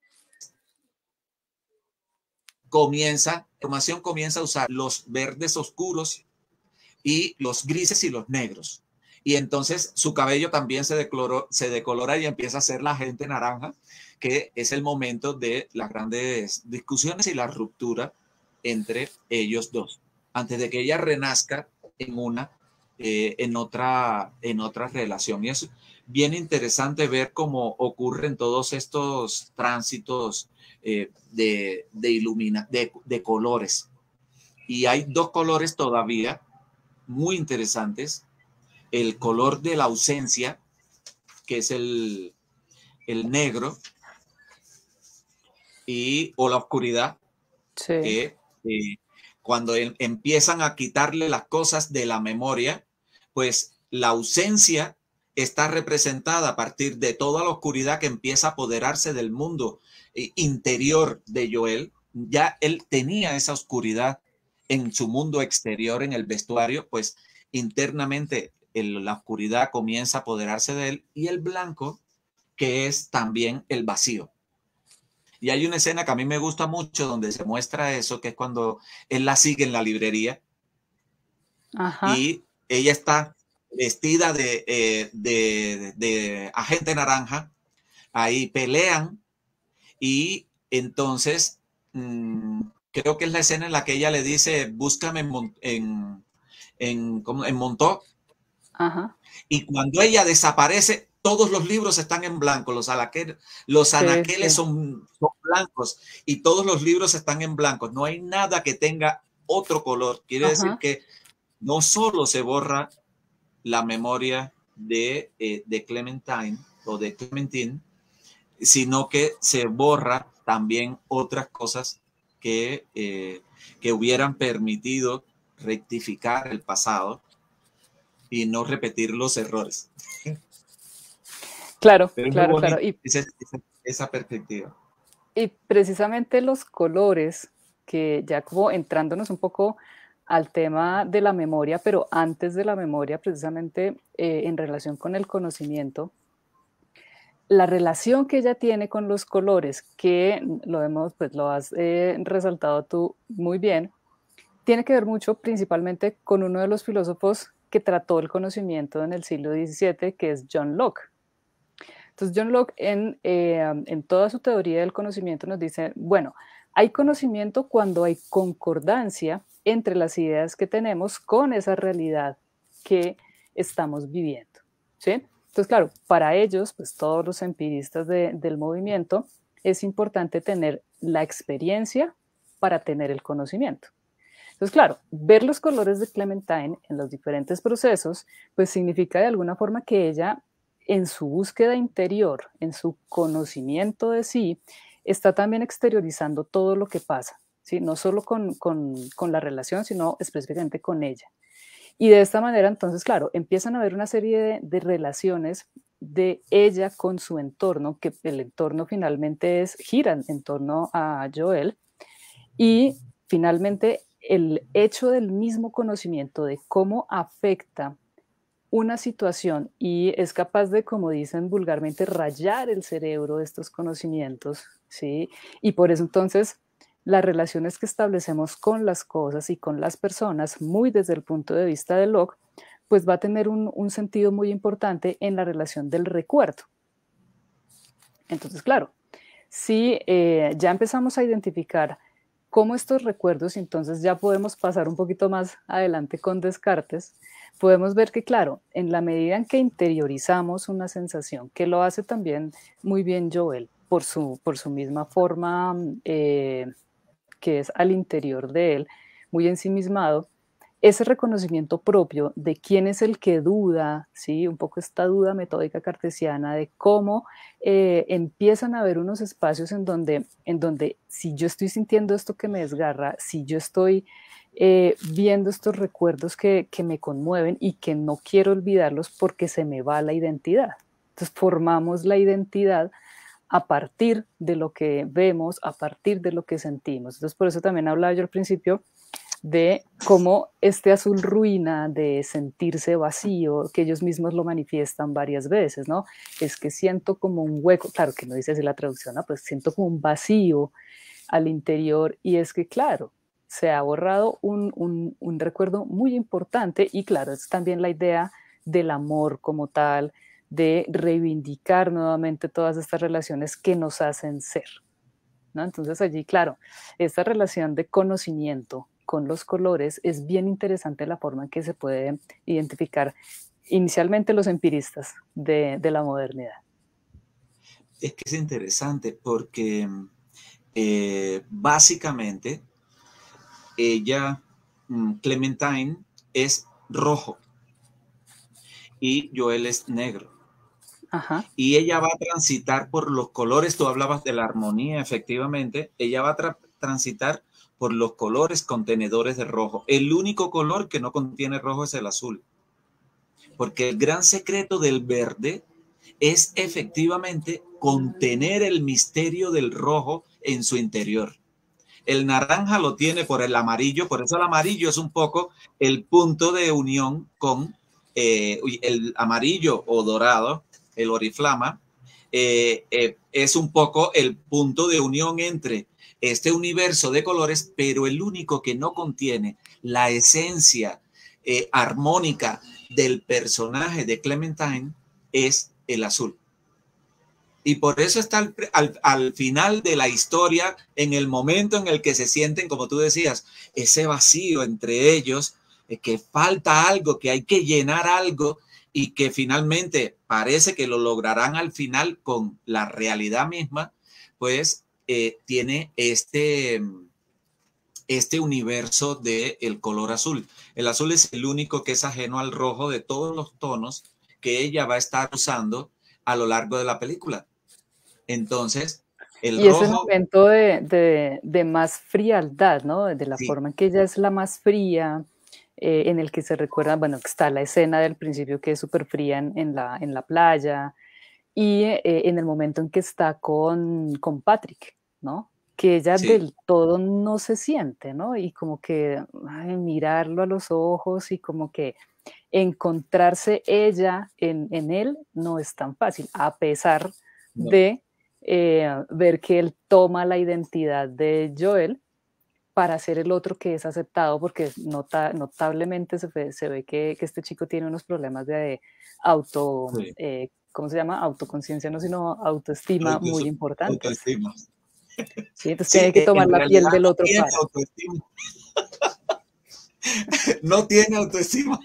comienza, formación comienza a usar los verdes oscuros y los grises y los negros. Y entonces su cabello también se, decoloró, se decolora y empieza a ser la gente naranja, que es el momento de las grandes discusiones y la ruptura entre ellos dos, antes de que ella renazca en una, eh, en otra, en otra relación. Y es bien interesante ver cómo ocurren todos estos tránsitos eh, de, de, ilumina, de, de colores. Y hay dos colores todavía muy interesantes. El color de la ausencia, que es el, el negro, y, o la oscuridad, sí. que eh, cuando el, empiezan a quitarle las cosas de la memoria, pues la ausencia está representada a partir de toda la oscuridad que empieza a apoderarse del mundo eh, interior de Joel. Ya él tenía esa oscuridad en su mundo exterior, en el vestuario, pues internamente el, la oscuridad comienza a apoderarse de él, y el blanco, que es también el vacío. Y hay una escena que a mí me gusta mucho donde se muestra eso, que es cuando él la sigue en la librería. Ajá. Y ella está vestida de, eh, de, de, de agente naranja, ahí pelean, y entonces mmm, creo que es la escena en la que ella le dice, búscame en, en, en, en Montauk. Ajá. Y cuando ella desaparece, todos los libros están en blanco, los, alaqueles, los anaqueles sí, sí. Son, son blancos, y todos los libros están en blanco. No hay nada que tenga otro color. Quiere Ajá. decir que no solo se borra la memoria de, eh, de Clementine o de Clementine, sino que se borra también otras cosas que, eh, que hubieran permitido rectificar el pasado y no repetir los errores. Claro, claro, claro. Y, esa, esa, esa perspectiva. Y precisamente los colores, que ya como entrándonos un poco al tema de la memoria, pero antes de la memoria, precisamente eh, en relación con el conocimiento, la relación que ella tiene con los colores, que lo hemos, pues lo has eh, resaltado tú muy bien, tiene que ver mucho principalmente con uno de los filósofos que trató el conocimiento en el siglo diecisiete, que es John Locke. Entonces John Locke en, eh, en toda su teoría del conocimiento nos dice, bueno, hay conocimiento cuando hay concordancia entre las ideas que tenemos con esa realidad que estamos viviendo, ¿sí? Entonces, claro, para ellos, pues todos los empiristas de, del movimiento, es importante tener la experiencia para tener el conocimiento. Entonces, claro, ver los colores de Clementine en los diferentes procesos, pues significa de alguna forma que ella, en su búsqueda interior, en su conocimiento de sí, está también exteriorizando todo lo que pasa, ¿sí? No solo con, con, con la relación, sino específicamente con ella. Y de esta manera, entonces, claro, empiezan a haber una serie de, de relaciones de ella con su entorno, que el entorno finalmente es, gira en torno a Joel, y finalmente el hecho del mismo conocimiento de cómo afecta una situación y es capaz de, como dicen vulgarmente, rayar el cerebro de estos conocimientos, ¿sí? Y por eso entonces las relaciones que establecemos con las cosas y con las personas, muy desde el punto de vista de Locke, pues va a tener un, un sentido muy importante en la relación del recuerdo. Entonces, claro, si eh, ya empezamos a identificar cómo estos recuerdos, entonces ya podemos pasar un poquito más adelante con Descartes, podemos ver que, claro, en la medida en que interiorizamos una sensación, que lo hace también muy bien Joel, por su, por su misma forma eh, que es al interior de él, muy ensimismado, ese reconocimiento propio de quién es el que duda, ¿sí? Un poco esta duda metódica cartesiana de cómo eh, empiezan a haber unos espacios en donde, en donde si yo estoy sintiendo esto que me desgarra, si yo estoy eh, viendo estos recuerdos que, que me conmueven y que no quiero olvidarlos porque se me va la identidad. Entonces formamos la identidad a partir de lo que vemos, a partir de lo que sentimos. Entonces por eso también hablaba yo al principio de cómo este azul ruina, de sentirse vacío, que ellos mismos lo manifiestan varias veces, ¿no? Es que siento como un hueco, claro que no dice así la traducción, ¿no? Pues siento como un vacío al interior y es que, claro, se ha borrado un, un, un recuerdo muy importante y, claro, es también la idea del amor como tal, de reivindicar nuevamente todas estas relaciones que nos hacen ser, ¿no? Entonces allí, claro, esta relación de conocimiento con los colores es bien interesante la forma en que se puede identificar inicialmente los empiristas de, de la modernidad. Es que es interesante porque eh, básicamente ella, Clementine, es rojo y Joel es negro. Ajá. Y ella va a transitar por los colores, tú hablabas de la armonía, efectivamente, ella va a tra transitar por los colores contenedores de rojo. El único color que no contiene rojo es el azul. Porque el gran secreto del verde es efectivamente contener el misterio del rojo en su interior. El naranja lo tiene por el amarillo, por eso el amarillo es un poco el punto de unión con eh, el amarillo o dorado, el oriflama, eh, eh, es un poco el punto de unión entre este universo de colores, pero el único que no contiene la esencia eh, armónica del personaje de Clementine es el azul. Y por eso está al, al, al final de la historia, en el momento en el que se sienten, como tú decías, ese vacío entre ellos, eh, que falta algo, que hay que llenar algo y que finalmente parece que lo lograrán al final con la realidad misma, pues Eh, tiene este, este universo del color azul. El azul es el único que es ajeno al rojo de todos los tonos que ella va a estar usando a lo largo de la película. Entonces, el y rojo... ese momento de, de, de más frialdad, ¿no? De la sí. forma en que ella es la más fría, eh, en el que se recuerda, bueno, que está la escena del principio que es súper fría en, en, la, en la playa, y eh, en el momento en que está con, con Patrick, ¿no? Que ella sí. del todo no se siente, ¿no? Y como que ay, mirarlo a los ojos y como que encontrarse ella en, en él no es tan fácil, a pesar no. de eh, ver que él toma la identidad de Joel para ser el otro que es aceptado, porque nota, notablemente se ve, se ve que, que este chico tiene unos problemas de auto, Sí. eh, ¿cómo se llama? Autoconciencia, no, sino autoestima muy Autosu- importantes. Autoestima. ¿Sí? Entonces Sí, tiene que eh, tomar en la piel realidad del no otro tiene para. autoestima. No tiene autoestima.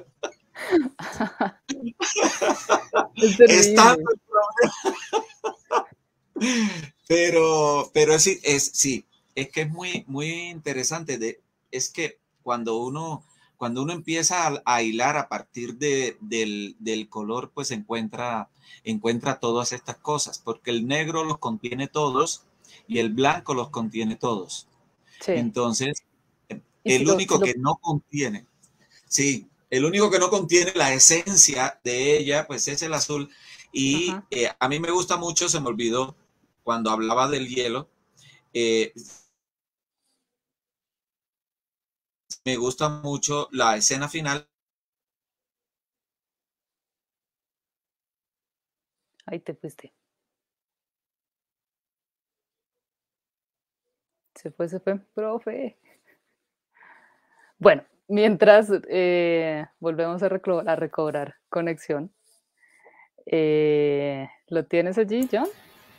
Es Es tanto terrible. el problema. Pero, pero sí, es, sí, es que es muy, muy interesante. De, es que cuando uno, cuando uno empieza a, a hilar a partir de, del, del color, pues encuentra, encuentra todas estas cosas, porque el negro los contiene todos y el blanco los contiene todos. Sí. Entonces, Y si el lo, si único lo, que no contiene, sí, el único que no contiene la esencia de ella, pues es el azul. Y ajá. eh, a mí me gusta mucho, se me olvidó cuando hablaba del hielo, eh, me gusta mucho la escena final. Ahí te fuiste. Se fue, se fue, profe. Bueno, mientras eh, volvemos a, reclo- a recobrar conexión. Eh, ¿lo tienes allí, John?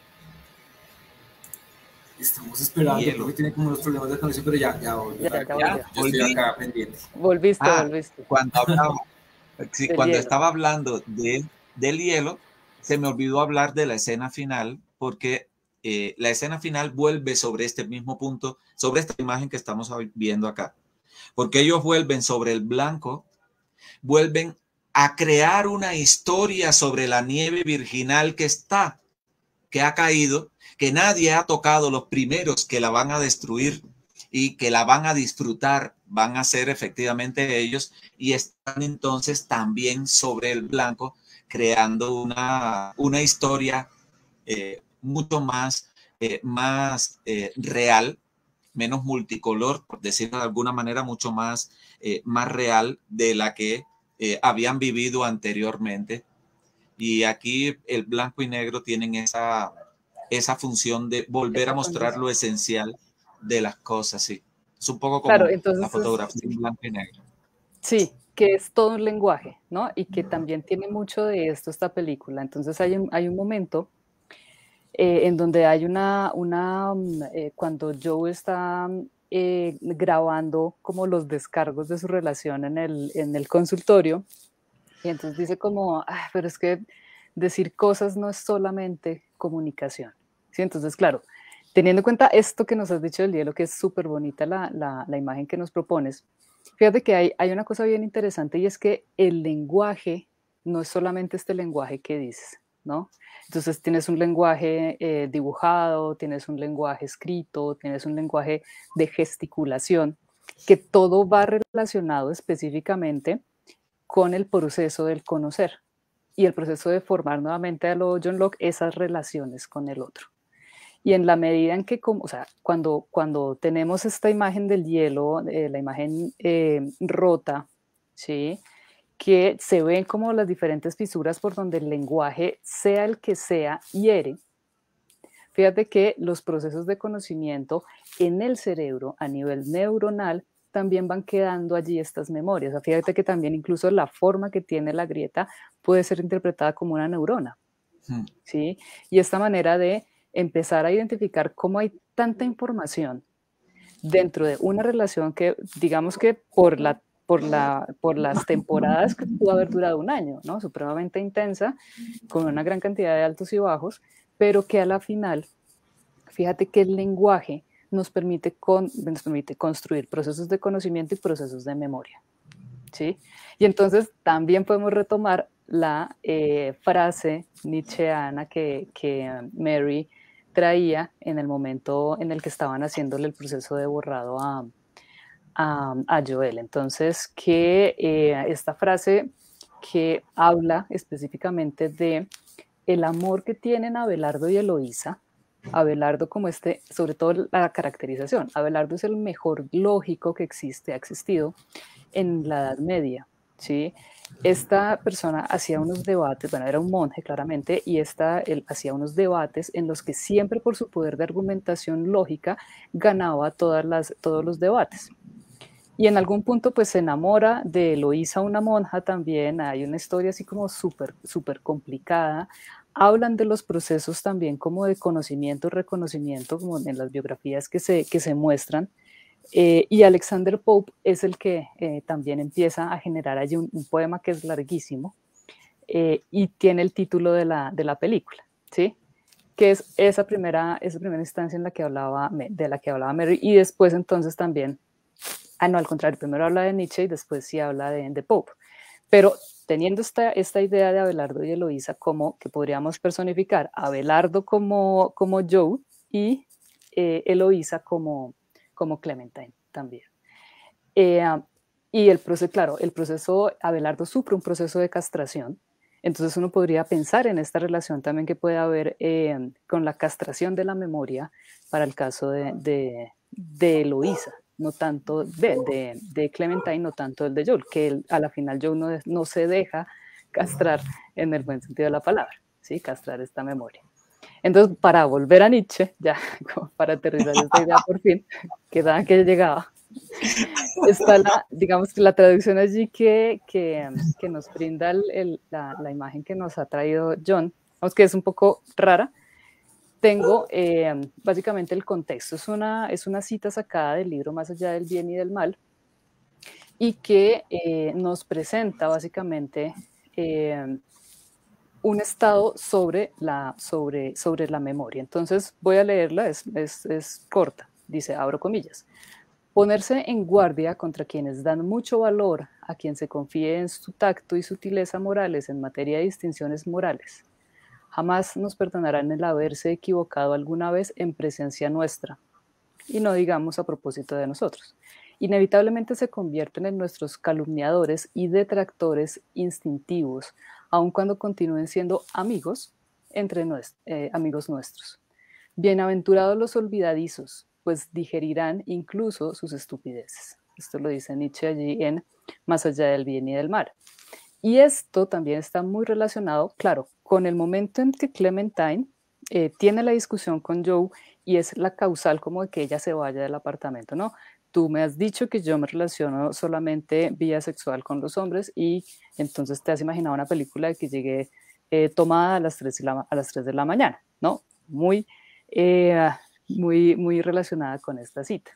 Estamos esperando, Hielo. porque tiene como unos problemas de conexión, pero ya, ya volvió. Ya, a ya recuperar. volvió. Yo estoy ¿Volví? acá pendiente. Volviste, Ah, volviste. cuando hablaba, sí, Del cuando hielo. estaba hablando de, del hielo, se me olvidó hablar de la escena final, porque eh, la escena final vuelve sobre este mismo punto, sobre esta imagen que estamos viendo acá. Porque ellos vuelven sobre el blanco, vuelven a crear una historia sobre la nieve virginal que está, que ha caído, que nadie ha tocado, los primeros que la van a destruir y que la van a disfrutar, van a ser efectivamente ellos, y están entonces también sobre el blanco, creando una, una historia eh, mucho más, eh, más eh, real, menos multicolor, por decirlo de alguna manera, mucho más, eh, más real de la que eh, habían vivido anteriormente. Y aquí el blanco y negro tienen esa, esa función de volver a Esa mostrar condición. lo esencial de las cosas, sí. Es un poco Claro, como la entonces es, fotografía en blanco y negro. sí, que es todo un lenguaje, ¿no? Y que también tiene mucho de esto esta película. Entonces hay un, hay un momento eh, en donde hay una, una mm, eh, cuando Joe está eh, grabando como los descargos de su relación en el, en el consultorio, y entonces dice como, "Ah, pero es que decir cosas no es solamente comunicación". ¿Sí? Entonces, claro, teniendo en cuenta esto que nos has dicho del hielo, que es súper bonita la, la, la imagen que nos propones, fíjate que hay, hay una cosa bien interesante y es que el lenguaje no es solamente este lenguaje que dices, ¿no? Entonces tienes un lenguaje eh, dibujado, tienes un lenguaje escrito, tienes un lenguaje de gesticulación, que todo va relacionado específicamente con el proceso del conocer y el proceso de formar nuevamente a lo John Locke esas relaciones con el otro. Y en la medida en que, como, o sea, cuando, cuando tenemos esta imagen del hielo, eh, la imagen eh, rota, ¿sí? Que se ven como las diferentes fisuras por donde el lenguaje, sea el que sea, hiere, fíjate que los procesos de conocimiento en el cerebro a nivel neuronal también van quedando allí estas memorias. O sea, fíjate que también incluso la forma que tiene la grieta puede ser interpretada como una neurona, Hmm. ¿sí? Y esta manera de empezar a identificar cómo hay tanta información dentro de una relación que, digamos que por, la, por, la, por las temporadas que pudo haber durado un año, ¿no? Supremamente intensa, con una gran cantidad de altos y bajos, pero que a la final, fíjate que el lenguaje nos permite, con, nos permite construir procesos de conocimiento y procesos de memoria, ¿sí? Y entonces también podemos retomar la eh, frase nietzscheana que, que Mary traía en el momento en el que estaban haciéndole el proceso de borrado a, a, a Joel. Entonces, que eh, esta frase que habla específicamente de el amor que tienen Abelardo y Eloísa, Abelardo como este, sobre todo la caracterización, Abelardo es el mejor lógico que existe, ha existido en la Edad Media, ¿sí? Esta persona hacía unos debates, bueno, era un monje claramente, y esta, él hacía unos debates en los que siempre por su poder de argumentación lógica ganaba todas las, todos los debates. Y en algún punto pues se enamora de Eloísa, una monja también, hay una historia así como súper, súper complicada. Hablan de los procesos también como de conocimiento, reconocimiento, como en las biografías que se, que se muestran. Eh, y Alexander Pope es el que eh, también empieza a generar allí un, un poema que es larguísimo eh, y tiene el título de la, de la película, ¿sí? Que es esa primera, esa primera instancia en la que hablaba, de la que hablaba Mary, y después entonces también, ah no, al contrario, primero habla de Nietzsche y después sí habla de, de Pope. Pero teniendo esta, esta idea de Abelardo y Eloísa como que podríamos personificar Abelardo como, como Joe y eh, Eloísa como, como Clementine también. Eh, y el proceso, claro, el proceso, Abelardo sufre un proceso de castración, entonces uno podría pensar en esta relación también que puede haber eh, con la castración de la memoria para el caso de, de, de Eloísa, no tanto de, de, de Clementine, no tanto el de Joel, que él, a la final Joel no, no se deja castrar en el buen sentido de la palabra, ¿sí? Castrar esta memoria. Entonces, para volver a Nietzsche, ya para aterrizar esta idea por fin, que daban que llegaba, está la, digamos que la traducción allí que, que, que nos brinda el, el, la, la imagen que nos ha traído John, aunque es un poco rara. Tengo eh, básicamente el contexto, es una, es una cita sacada del libro Más allá del bien y del mal, y que eh, nos presenta básicamente eh, un estado sobre la, sobre, sobre la memoria. Entonces voy a leerla, es, es, es corta, dice, abro comillas: ponerse en guardia contra quienes dan mucho valor a quien se confíe en su tacto y sutileza morales en materia de distinciones morales. Jamás nos perdonarán el haberse equivocado alguna vez en presencia nuestra, y no digamos a propósito de nosotros. Inevitablemente se convierten en nuestros calumniadores y detractores instintivos, aun cuando continúen siendo amigos entre nuest- eh, amigos nuestros. Bienaventurados los olvidadizos, pues digerirán incluso sus estupideces. Esto lo dice Nietzsche allí en Más allá del bien y del mal. Y esto también está muy relacionado, claro, con el momento en que Clementine eh, tiene la discusión con Joe y es la causal como de que ella se vaya del apartamento, ¿no? Tú me has dicho que yo me relaciono solamente vía sexual con los hombres y entonces te has imaginado una película de que llegué eh, tomada a las tres de la, a las tres de la mañana, ¿no? Muy, eh, muy, muy relacionada con esta cita.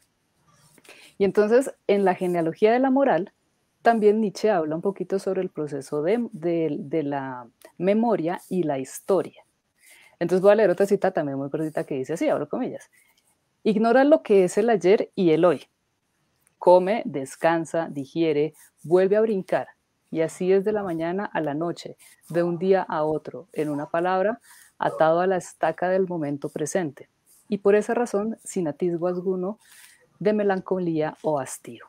Y entonces, en la genealogía de la moral, también Nietzsche habla un poquito sobre el proceso de, de, de la memoria y la historia. Entonces voy a leer otra cita también muy cortita que dice así, abro comillas: ignora lo que es el ayer y el hoy. Come, descansa, digiere, vuelve a brincar, y así desde la mañana a la noche, de un día a otro, en una palabra, atado a la estaca del momento presente, y por esa razón sin atisbo alguno de melancolía o hastío.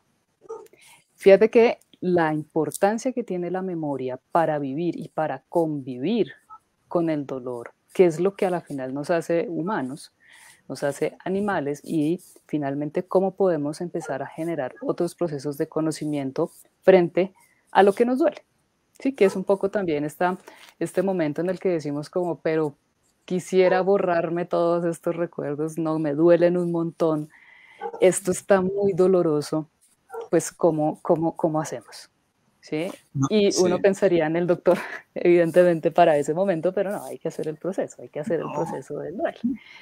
Fíjate que la importancia que tiene la memoria para vivir y para convivir con el dolor, que es lo que a la final nos hace humanos, nos hace animales, y finalmente cómo podemos empezar a generar otros procesos de conocimiento frente a lo que nos duele. Sí, que es un poco también esta, este momento en el que decimos como, pero quisiera borrarme todos estos recuerdos, no, me duelen un montón, esto está muy doloroso, pues ¿cómo, cómo, cómo hacemos? ¿Sí? No, Y sí. uno pensaría en el doctor, evidentemente, para ese momento, pero no, hay que hacer el proceso, hay que hacer el No. proceso del duelo.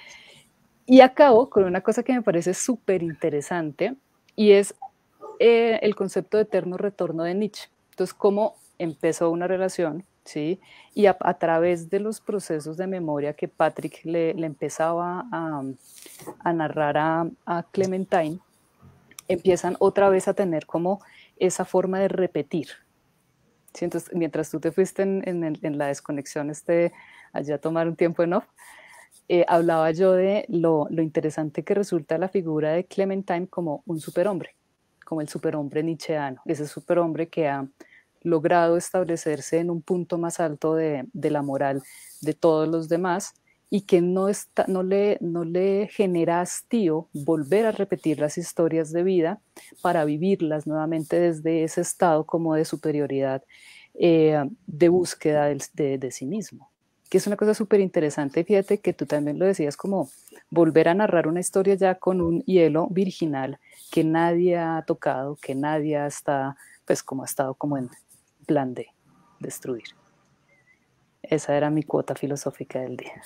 Y acabo con una cosa que me parece súper interesante, y es eh, el concepto de eterno retorno de Nietzsche. Entonces, cómo empezó una relación, ¿sí? Y a, a través de los procesos de memoria que Patrick le, le empezaba a, a narrar a, a Clementine, empiezan otra vez a tener como esa forma de repetir. ¿Sí? Entonces, mientras tú te fuiste en, en, en la desconexión, este, allá a tomar un tiempo en off, eh, hablaba yo de lo, lo interesante que resulta la figura de Clementine como un superhombre, como el superhombre nietzscheano, ese superhombre que ha logrado establecerse en un punto más alto de, de la moral de todos los demás y que no, está, no, le, no le genera hastío volver a repetir las historias de vida para vivirlas nuevamente desde ese estado como de superioridad, eh, de búsqueda de, de, de sí mismo, que es una cosa súper interesante. Fíjate que tú también lo decías, como volver a narrar una historia ya con un hielo virginal que nadie ha tocado, que nadie está, pues como ha estado como en plan de destruir. Esa era mi cuota filosófica del día.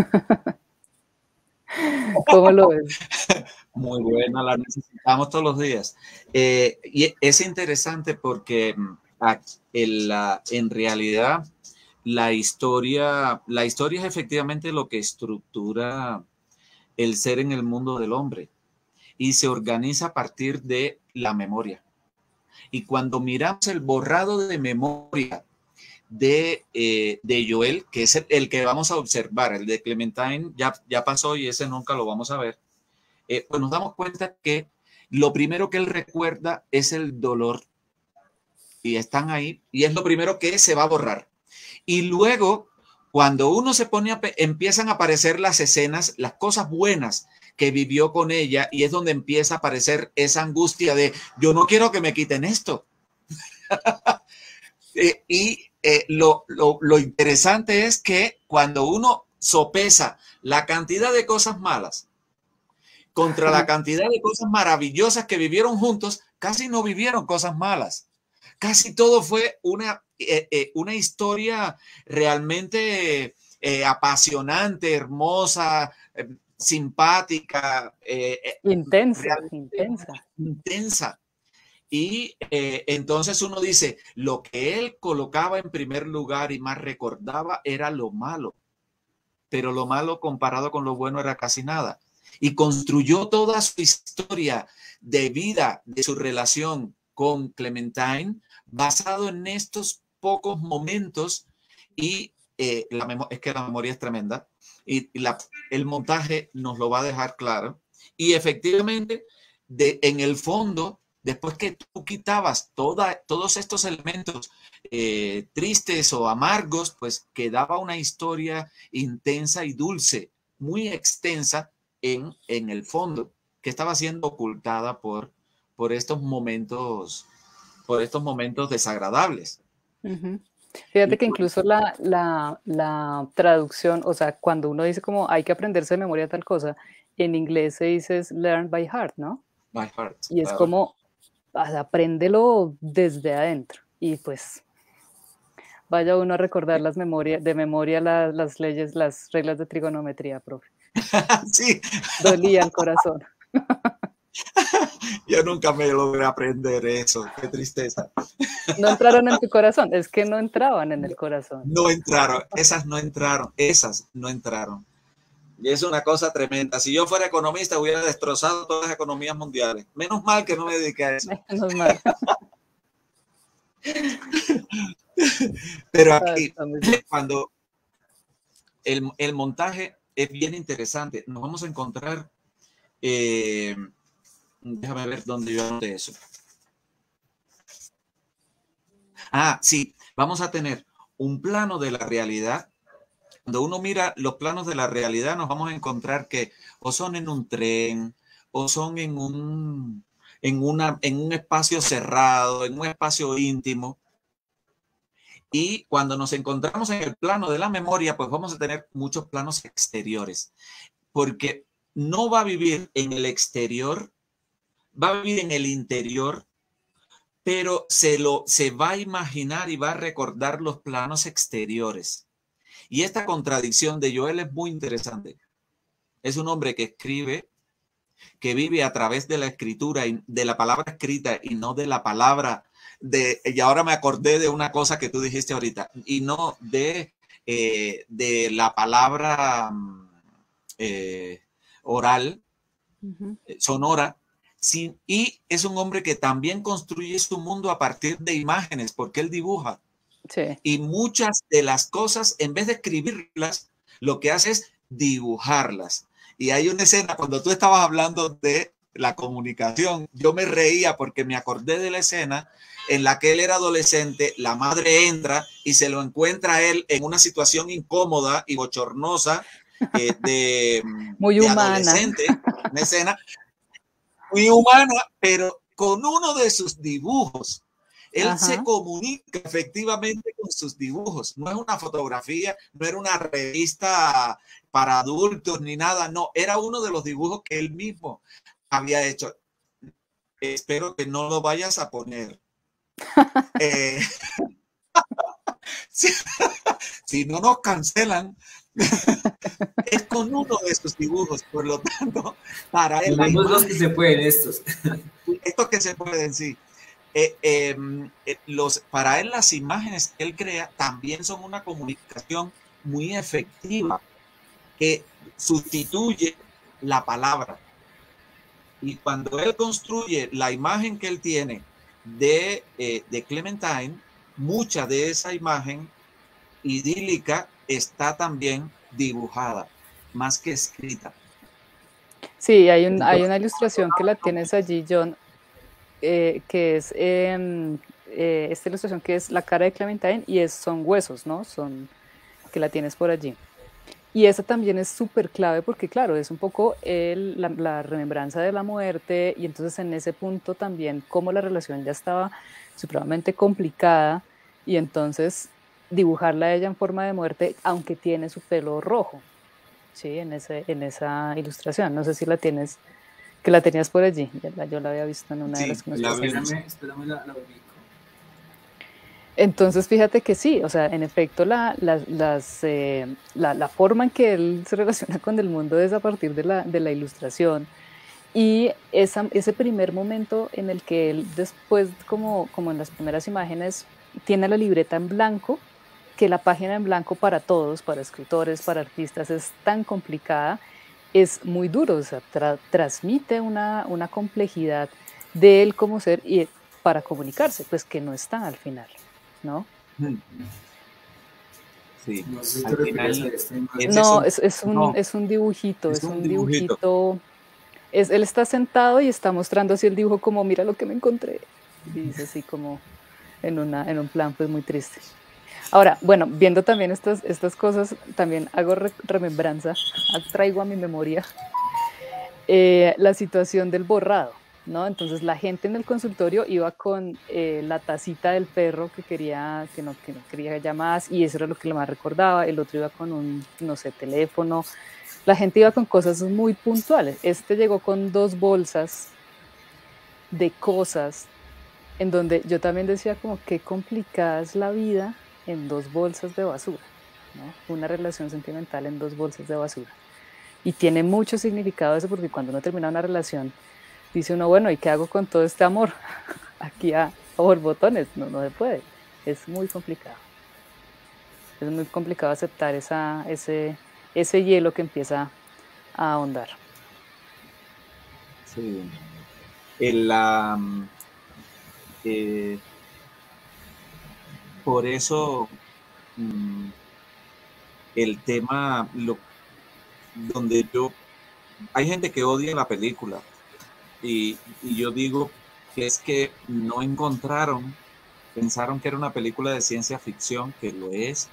¿Cómo lo ves? Muy buena, la necesitamos todos los días. Eh, y es interesante porque el, la, en realidad la historia, la historia es efectivamente lo que estructura el ser en el mundo del hombre y se organiza a partir de la memoria. Y cuando miramos el borrado de memoria de, eh, de Joel, que es el, el que vamos a observar, el de Clementine ya, ya pasó y ese nunca lo vamos a ver, eh, pues nos damos cuenta que lo primero que él recuerda es el dolor y están ahí y es lo primero que se va a borrar. Y luego, cuando uno se pone a, empiezan a aparecer las escenas, las cosas buenas que vivió con ella, y es donde empieza a aparecer esa angustia de yo no quiero que me quiten esto. eh, y eh, lo, lo, lo interesante es que cuando uno sopesa la cantidad de cosas malas contra la cantidad de cosas maravillosas que vivieron juntos, casi no vivieron cosas malas. Casi todo fue una, eh, eh, una historia realmente eh, apasionante, hermosa, eh, simpática, eh, intensa, intensa. intensa. Y eh, entonces uno dice, lo que él colocaba en primer lugar y más recordaba era lo malo, pero lo malo comparado con lo bueno era casi nada. Y construyó toda su historia de vida, de su relación con Clementine, basado en estos pocos momentos. Y eh, la es que la memoria es tremenda y la, el montaje nos lo va a dejar claro. Y efectivamente, de, en el fondo, después que tú quitabas toda, todos estos elementos eh, tristes o amargos, pues quedaba una historia intensa y dulce, muy extensa en, en el fondo, que estaba siendo ocultada por, por estos momentos, por estos momentos desagradables. Uh-huh. Fíjate que incluso la, la, la traducción, o sea, cuando uno dice como hay que aprenderse de memoria tal cosa, en inglés se dice learn by heart, ¿no? By heart. Y es claro, como apréndelo desde adentro. Y pues vaya uno a recordar las memorias, de memoria la, las leyes, las reglas de trigonometría, profe. Sí. Dolía el corazón. Yo nunca me logré aprender eso, qué tristeza. No entraron en tu corazón, es que no entraban en el corazón. No entraron, esas no entraron, esas no entraron. Y es una cosa tremenda. Si yo fuera economista hubiera destrozado todas las economías mundiales. Menos mal que no me dediqué a eso. Menos mal. Pero aquí, cuando el, el montaje es bien interesante, nos vamos a encontrar... Eh, déjame ver dónde yo anoté eso. Ah, sí, vamos a tener un plano de la realidad. Cuando uno mira los planos de la realidad, nos vamos a encontrar que o son en un tren, o son en un, en una, en un espacio cerrado, en un espacio íntimo. Y cuando nos encontramos en el plano de la memoria, pues vamos a tener muchos planos exteriores. Porque no va a vivir en el exterior, va a vivir en el interior, pero se, lo, se va a imaginar y va a recordar los planos exteriores. Y esta contradicción de Joel es muy interesante. Es un hombre que escribe, que vive a través de la escritura y de la palabra escrita y no de la palabra de, y ahora me acordé de una cosa que tú dijiste ahorita, y no de, eh, de la palabra eh, oral, uh-huh. sonora, sí, y es un hombre que también construye su mundo a partir de imágenes, porque él dibuja. Sí. Y muchas de las cosas, en vez de escribirlas, lo que hace es dibujarlas. Y hay una escena, cuando tú estabas hablando de la comunicación, yo me reía porque me acordé de la escena en la que él era adolescente, la madre entra y se lo encuentra a él en una situación incómoda y bochornosa, eh, de, Muy de humana. adolescente, una escena muy humana, pero con uno de sus dibujos. Él Ajá. se comunica efectivamente con sus dibujos. No es una fotografía, no era una revista para adultos ni nada, no, era uno de los dibujos que él mismo había hecho. Espero que no lo vayas a poner. eh, si, si no nos cancelan, es con uno de sus dibujos, por lo tanto, para él, la Tenemos los imagen, que se pueden, estos. estos que se pueden, sí. Eh, eh, eh, los, para él las imágenes que él crea también son una comunicación muy efectiva que sustituye la palabra. Y cuando él construye la imagen que él tiene de, eh, de Clementine, mucha de esa imagen idílica está también dibujada, más que escrita. Sí, hay, un, hay una ilustración que la tienes allí, John, eh, que es eh, eh, esta ilustración que es la cara de Clementine y es, son huesos, ¿no? Son, que la tienes por allí. Y esa también es súper clave porque, claro, es un poco el, la, la remembranza de la muerte y entonces en ese punto también como la relación ya estaba supremamente complicada y entonces dibujarla a ella en forma de muerte, aunque tiene su pelo rojo, ¿sí? En, ese, en esa ilustración. No sé si la tienes, que la tenías por allí. Yo la había visto en una Sí, de las que nos la pasaste. Espérame, espérame la, la ubico. Entonces, fíjate que sí, o sea, en efecto, la, la, las, eh, la, la forma en que él se relaciona con el mundo es a partir de la, de la ilustración. Y esa, ese primer momento en el que él después, como, como en las primeras imágenes, tiene la libreta en blanco, que la página en blanco para todos, para escritores, para artistas, es tan complicada, es muy duro, o sea, tra transmite una, una complejidad de él como ser y para comunicarse, pues que no está al final, ¿no? Sí, No sé si al te final, refieres a este. No, es, es, es, un, no, es un dibujito, es es un un dibujito. dibujito. Es, él está sentado y está mostrando así el dibujo como, mira lo que me encontré. Y dice así como en, una, en un plan pues muy triste. Ahora, bueno, viendo también estas, estas cosas, también hago re remembranza, traigo a mi memoria eh, la situación del borrado, ¿no? Entonces la gente en el consultorio iba con eh, la tacita del perro que quería, que no, que no quería ya más y eso era lo que le más recordaba, el otro iba con un, no sé, teléfono, la gente iba con cosas muy puntuales. Este llegó con dos bolsas de cosas en donde yo también decía como qué complicada es la vida en dos bolsas de basura, ¿no? Una relación sentimental en dos bolsas de basura. Y tiene mucho significado eso porque cuando uno termina una relación, dice uno, bueno, ¿y qué hago con todo este amor? Aquí a, a borbotones, no, no se puede. Es muy complicado. Es muy complicado aceptar esa, ese, ese hielo que empieza a ahondar. Sí. El, la, eh, por eso mm, el tema, lo, donde yo, hay gente que odia la película y, y yo digo que es que no encontraron, pensaron que era una película de ciencia ficción, que lo es,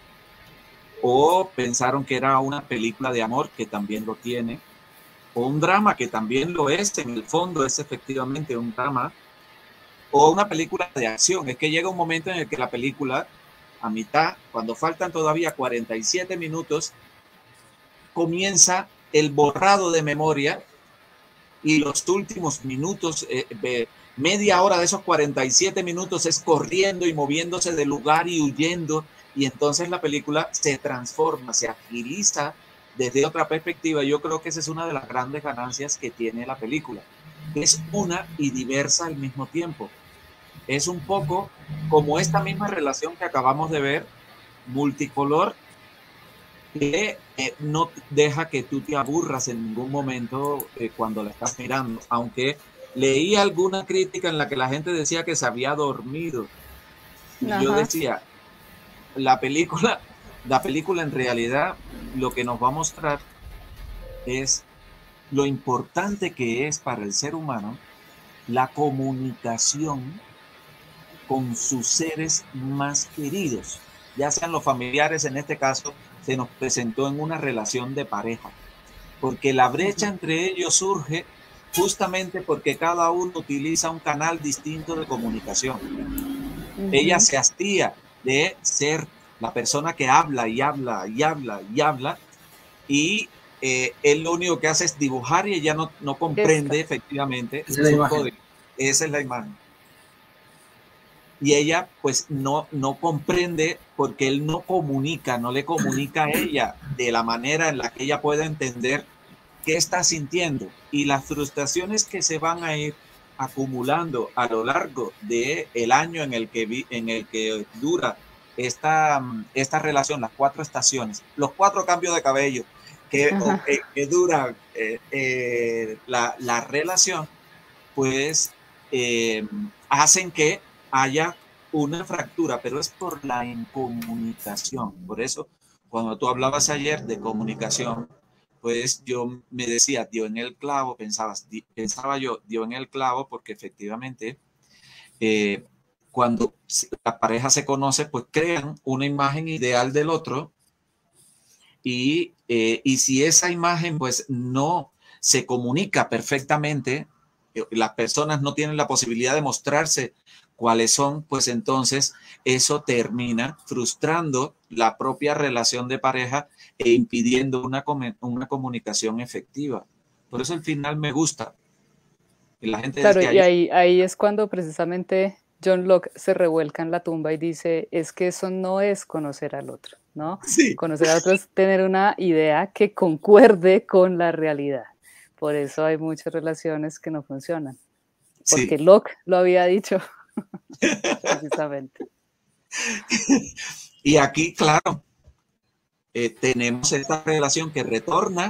o pensaron que era una película de amor, que también lo tiene, o un drama, que también lo es, en el fondo es efectivamente un drama, o una película de acción. Es que llega un momento en el que la película, a mitad, cuando faltan todavía cuarenta y siete minutos, comienza el borrado de memoria y los últimos minutos, eh, media hora de esos cuarenta y siete minutos es corriendo y moviéndose de lugar y huyendo, y entonces la película se transforma, se agiliza desde otra perspectiva. Yo creo que esa es una de las grandes ganancias que tiene la película. Es una y diversa al mismo tiempo. Es un poco como esta misma relación que acabamos de ver, multicolor, que eh, no deja que tú te aburras en ningún momento eh, cuando la estás mirando, aunque leí alguna crítica en la que la gente decía que se había dormido. Y Ajá. yo decía, la película, la película en realidad lo que nos va a mostrar es lo importante que es para el ser humano la comunicación con sus seres más queridos, ya sean los familiares, en este caso se nos presentó en una relación de pareja, porque la brecha entre ellos surge justamente porque cada uno utiliza un canal distinto de comunicación. Uh-huh. Ella se hastía de ser la persona que habla y habla y habla y habla, y eh, él lo único que hace es dibujar y ella no, no comprende Esta. efectivamente. Esa es la imagen. Esa es la imagen. Y ella pues no, no comprende porque él no comunica, no le comunica a ella de la manera en la que ella pueda entender qué está sintiendo. Y las frustraciones que se van a ir acumulando a lo largo del año en el que, vi, en el que dura esta, esta relación, las cuatro estaciones, los cuatro cambios de cabello que, o, que, que dura eh, eh, la, la relación, pues eh, hacen que haya una fractura, pero es por la incomunicación. Por eso, cuando tú hablabas ayer de comunicación, pues yo me decía, dio en el clavo, pensabas, di, pensaba yo, dio en el clavo, porque efectivamente, eh, cuando la pareja se conoce, pues crean una imagen ideal del otro, y, eh, y si esa imagen pues no se comunica perfectamente, las personas no tienen la posibilidad de mostrarse cuáles son, pues entonces eso termina frustrando la propia relación de pareja e impidiendo una, una comunicación efectiva. Por eso el final me gusta. Y la gente claro, dice y ahí, ahí es cuando precisamente John Locke se revuelca en la tumba y dice, es que eso no es conocer al otro, ¿no? Sí. Conocer al otro es tener una idea que concuerde con la realidad. Por eso hay muchas relaciones que no funcionan. Porque sí. Locke lo había dicho. Precisamente. Y aquí, claro, eh, tenemos esta relación que retorna,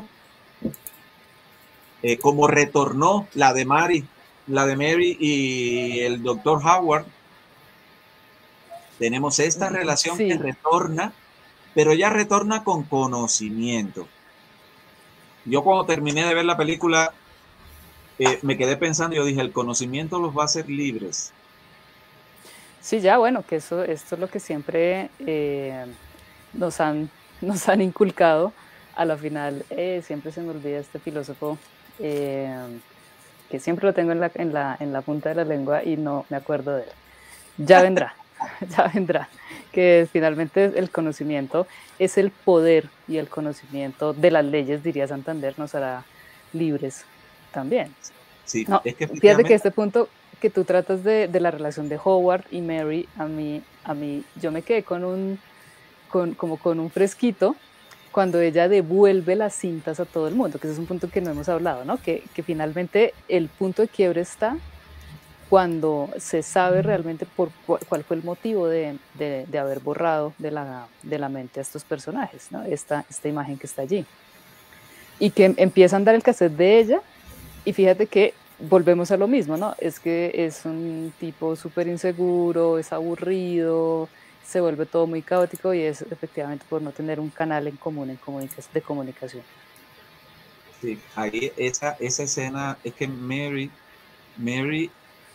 eh, como retornó la de Mary, la de Mary y el doctor Howard. Tenemos esta relación sí. que retorna, pero ya retorna con conocimiento. Yo cuando terminé de ver la película, eh, me quedé pensando, yo dije, el conocimiento los va a hacer libres. Sí, ya, bueno, que eso, esto es lo que siempre eh, nos, han, nos han inculcado. A la final, eh, siempre se me olvida este filósofo, eh, que siempre lo tengo en la, en, la, en la punta de la lengua y no me acuerdo de él. Ya vendrá, ya vendrá. Que finalmente el conocimiento es el poder, y el conocimiento de las leyes, diría Santander, nos hará libres también. Sí, no, es que fíjate que este punto que tú tratas de, de la relación de Howard y Mary, a mí, a mí yo me quedé con un, con, como con un fresquito cuando ella devuelve las cintas a todo el mundo, que ese es un punto que no hemos hablado, ¿no? Que, que finalmente el punto de quiebre está cuando se sabe realmente por cuál fue el motivo de, de, de haber borrado de la, de la mente a estos personajes, ¿no? Esta, esta imagen que está allí. Y que empieza a andar el cassette de ella, y fíjate que volvemos a lo mismo, ¿no? Es que es un tipo súper inseguro, es aburrido, se vuelve todo muy caótico, y es efectivamente por no tener un canal en común en comunica de comunicación. Sí, ahí esa, esa escena es que Mary, Mary,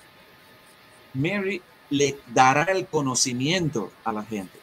Mary le dará el conocimiento a la gente.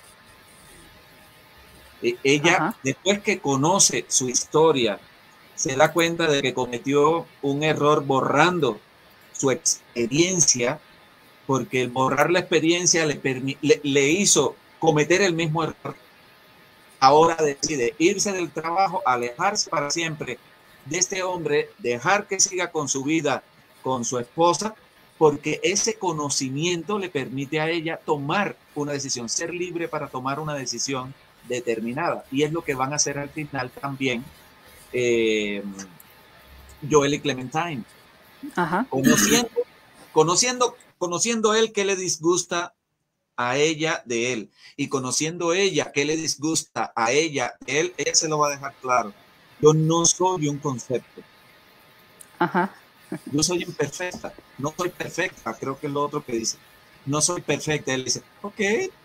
Ella, Ajá. después que conoce su historia, se da cuenta de que cometió un error borrando su experiencia, porque el borrar la experiencia le, le, le hizo cometer el mismo error. Ahora decide irse del trabajo, alejarse para siempre de este hombre, dejar que siga con su vida con su esposa, porque ese conocimiento le permite a ella tomar una decisión, ser libre para tomar una decisión determinada. Y es lo que van a hacer al final también eh, Joel y Clementine. Ajá. Conociendo, conociendo, conociendo él qué le disgusta a ella de él, y conociendo ella qué le disgusta a ella de él, él se lo va a dejar claro. Yo no soy un concepto. Ajá. Yo soy imperfecta. No soy perfecta. Creo que es lo otro que dice. No soy perfecta. Él dice, ok.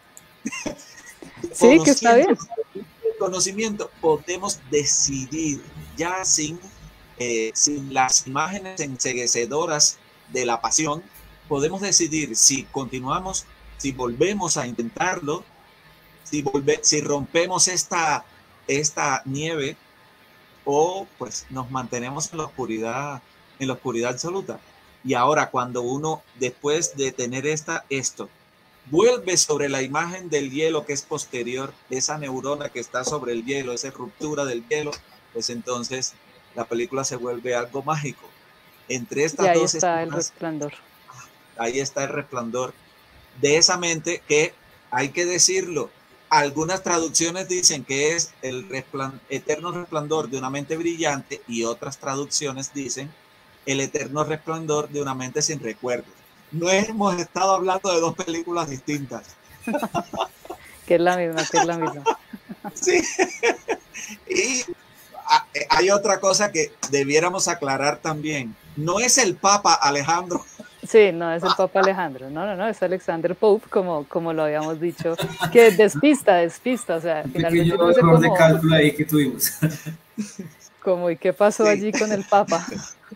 Sí, que está bien. El conocimiento, podemos decidir ya sin, eh, sin las imágenes enceguecedoras de la pasión. Podemos decidir si continuamos, si volvemos a intentarlo, si, volve, si rompemos esta esta nieve o pues nos mantenemos en la oscuridad, en la oscuridad absoluta. Y ahora cuando uno, después de tener esta, esto, vuelve sobre la imagen del hielo que es posterior, esa neurona que está sobre el hielo, esa ruptura del hielo, pues entonces la película se vuelve algo mágico. Entre estas y ahí dos está el escenas, resplandor. ahí está el resplandor de esa mente que, hay que decirlo, algunas traducciones dicen que es el respland- eterno resplandor de una mente brillante y otras traducciones dicen el eterno resplandor de una mente sin recuerdos. No hemos estado hablando de dos películas distintas. Que es la misma, que es la misma. Sí. Y hay otra cosa que debiéramos aclarar también. No es el Papa Alejandro. Sí, no es el Papa Alejandro, no, no, no, es Alexander Pope, como, como lo habíamos dicho, que despista, despista, o sea, Un finalmente pequeño no sé error de cómo, cálculo ahí que tuvimos. como, ¿y qué pasó Sí. allí con el Papa?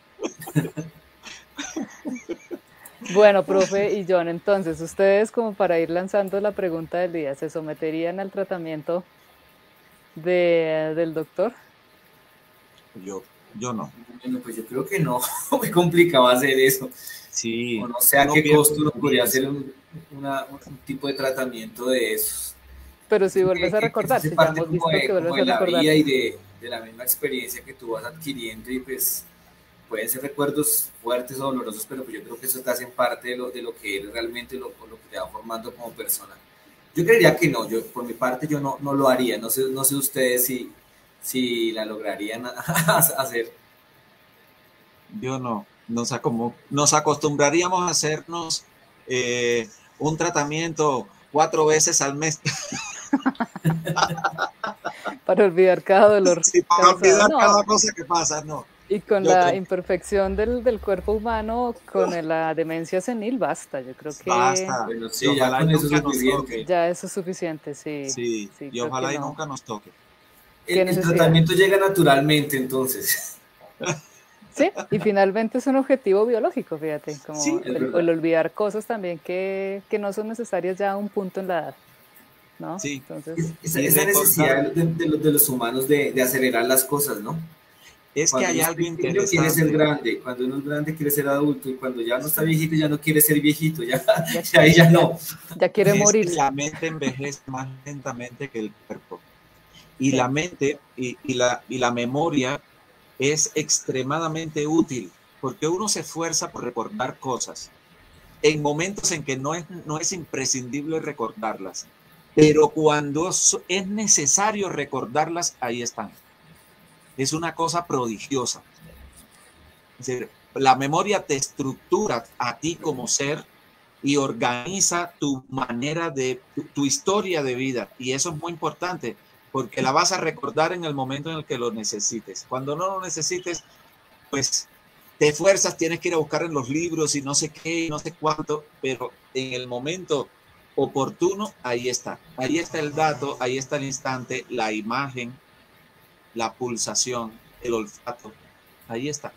Bueno, profe y John, entonces, ustedes como para ir lanzando la pregunta del día, ¿se someterían al tratamiento de, del doctor? Yo, yo no. Bueno, pues yo creo que no, muy complicado hacer eso. Sí. O no sé a uno qué pierde costo uno podría experiencia. hacer un, una- un tipo de tratamiento de esos. Pero si Que- vuelves a que- que recordar, hace si ya parte hemos como visto de, que como vuelves de a la recordar. vida y de, de la misma experiencia que tú vas adquiriendo y pues pueden ser recuerdos fuertes o dolorosos, pero pues yo creo que eso te hacen parte de lo, de lo que eres realmente, lo, lo que te va formando como persona. Yo creería que no, yo por mi parte yo no, no lo haría, no sé, no sé ustedes si, si la lograrían hacer. Yo no. Nos, acomo- nos acostumbraríamos a hacernos eh, un tratamiento cuatro veces al mes. Para olvidar cada dolor Sí, para causado. olvidar No, cada cosa que pasa, no. y con Yo la con- imperfección del, del cuerpo humano, con la demencia senil, basta. Yo creo que Basta. Bueno, Y sí, ya ojalá con y eso es nunca nos suficiente. toque. ya eso es suficiente, sí. Sí, sí, y creo ojalá que y no. nunca nos toque. ¿Qué El, el necesidad? tratamiento llega naturalmente, entonces. Sí, y finalmente es un objetivo biológico, fíjate, como Sí, es el, verdad. el olvidar cosas también que, que no son necesarias ya a un punto en la edad, ¿no? Sí. Entonces, Esa, Y esa recordar- necesidad de, de los, de los humanos de, de acelerar las cosas, ¿no? Es que Cuando hay uno es algo pequeño quiere ser interesante. grande, cuando uno es grande quiere ser adulto y cuando ya no está viejito ya no quiere ser viejito, ya, Ya- ya ahí ya no. ya quiere Es morir. que la mente envejece más lentamente que el cuerpo. Y Sí. la mente y, y la, y la memoria es extremadamente útil porque uno se esfuerza por recordar cosas en momentos en que no es, no es imprescindible recordarlas. Pero cuando so- es necesario recordarlas, ahí están. Es una cosa prodigiosa. Es decir, la memoria te estructura a ti como ser y organiza tu manera de, tu, tu historia de vida. Y eso es muy importante porque la vas a recordar en el momento en el que lo necesites. Cuando no lo necesites, pues te esfuerzas, tienes que ir a buscar en los libros y no sé qué, y no sé cuánto, pero en el momento oportuno, ahí está. Ahí está el dato, ahí está el instante, la imagen, la pulsación, el olfato. Ahí está.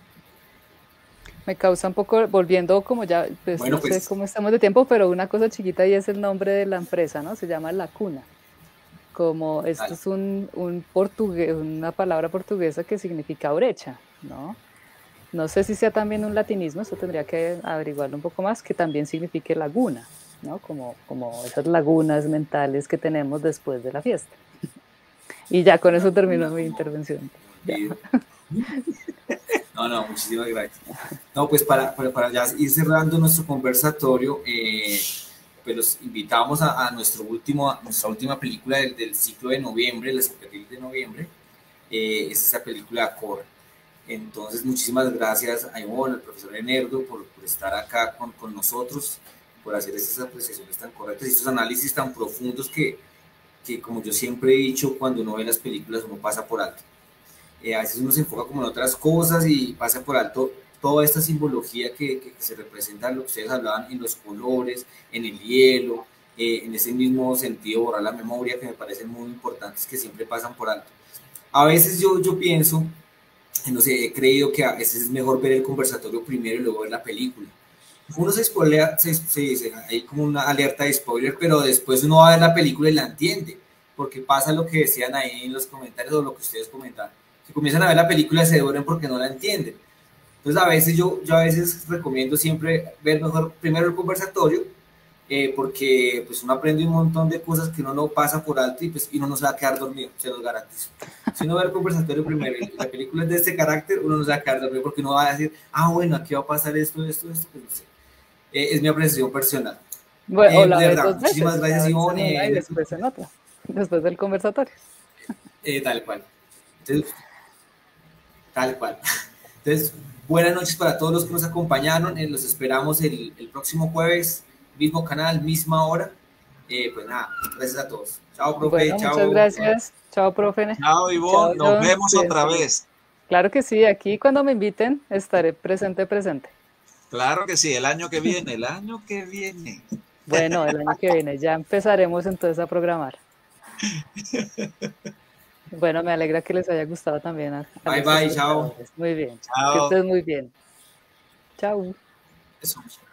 Me causa un poco, volviendo como ya, pues Bueno, no pues- sé cómo estamos de tiempo, pero una cosa chiquita y es el nombre de la empresa, ¿no? Se llama La Cuna. Como esto Vale. es un, un portugués, una palabra portuguesa que significa brecha, ¿no? No sé si sea también un latinismo, eso tendría que averiguarlo un poco más, que también signifique laguna, ¿no? Como, como esas lagunas mentales que tenemos después de la fiesta. Y ya con eso terminó mi intervención. Ya. No, no, muchísimas gracias. No, pues para, para, para ya ir cerrando nuestro conversatorio, eh, pues los invitamos a, a nuestro último, a nuestra última película del, del ciclo de noviembre, las películas de noviembre, eh, es esa película Core. Entonces, muchísimas gracias a Ivonne, al profesor Enerdo, por, por estar acá con, con nosotros, por hacer esas apreciaciones tan correctas y estos análisis tan profundos que, que, como yo siempre he dicho, cuando uno ve las películas uno pasa por alto. Eh, a veces uno se enfoca como en otras cosas y pasa por alto toda esta simbología que, que, que se representa, lo que ustedes hablaban, en los colores, en el hielo, eh, en ese mismo sentido, borrar la memoria, que me parecen muy importantes, que siempre pasan por alto. A veces yo, yo pienso, no sé, he creído que a veces es mejor ver el conversatorio primero y luego ver la película. Uno se spoilea, se, se, se, hay como una alerta de spoiler, pero después uno va a ver la película y la entiende, porque pasa lo que decían ahí en los comentarios o lo que ustedes comentaron, que comienzan a ver la película y se devuelven porque no la entienden. Entonces a veces yo, yo a veces recomiendo siempre ver mejor primero el conversatorio, eh, porque pues uno aprende un montón de cosas que uno no pasa por alto y pues y uno no se va a quedar dormido, se los garantizo. Si uno ve el conversatorio primero y la película es de este carácter, uno no se va a quedar dormido porque uno va a decir, ah, bueno, aquí va a pasar esto, esto, esto, pues no sé. Eh, es mi apreciación personal. Bueno, Eh, o la de ves verdad, dos veces, muchísimas la gracias, ves en Ivonne. una y eh, después en otra, después del conversatorio. eh, tal cual. Entonces, tal cual. Entonces, buenas noches para todos los que nos acompañaron. Eh, los esperamos el, el próximo jueves, mismo canal, misma hora. Eh, pues nada, gracias a todos. Chao, profe. Bueno, chao. muchas gracias. Chao, profe. Chao, Ivonne. Chao, Nos John. vemos otra Cuídense. vez. Claro que sí, aquí cuando me inviten estaré presente, presente. Claro que sí, el año que viene, el año que viene. Bueno, el año que viene ya empezaremos entonces a programar. Bueno, me alegra que les haya gustado también. A, a Bye, los bye, chao. espectadores. Muy bien. Chao. Que estés muy bien. Chao. Eso.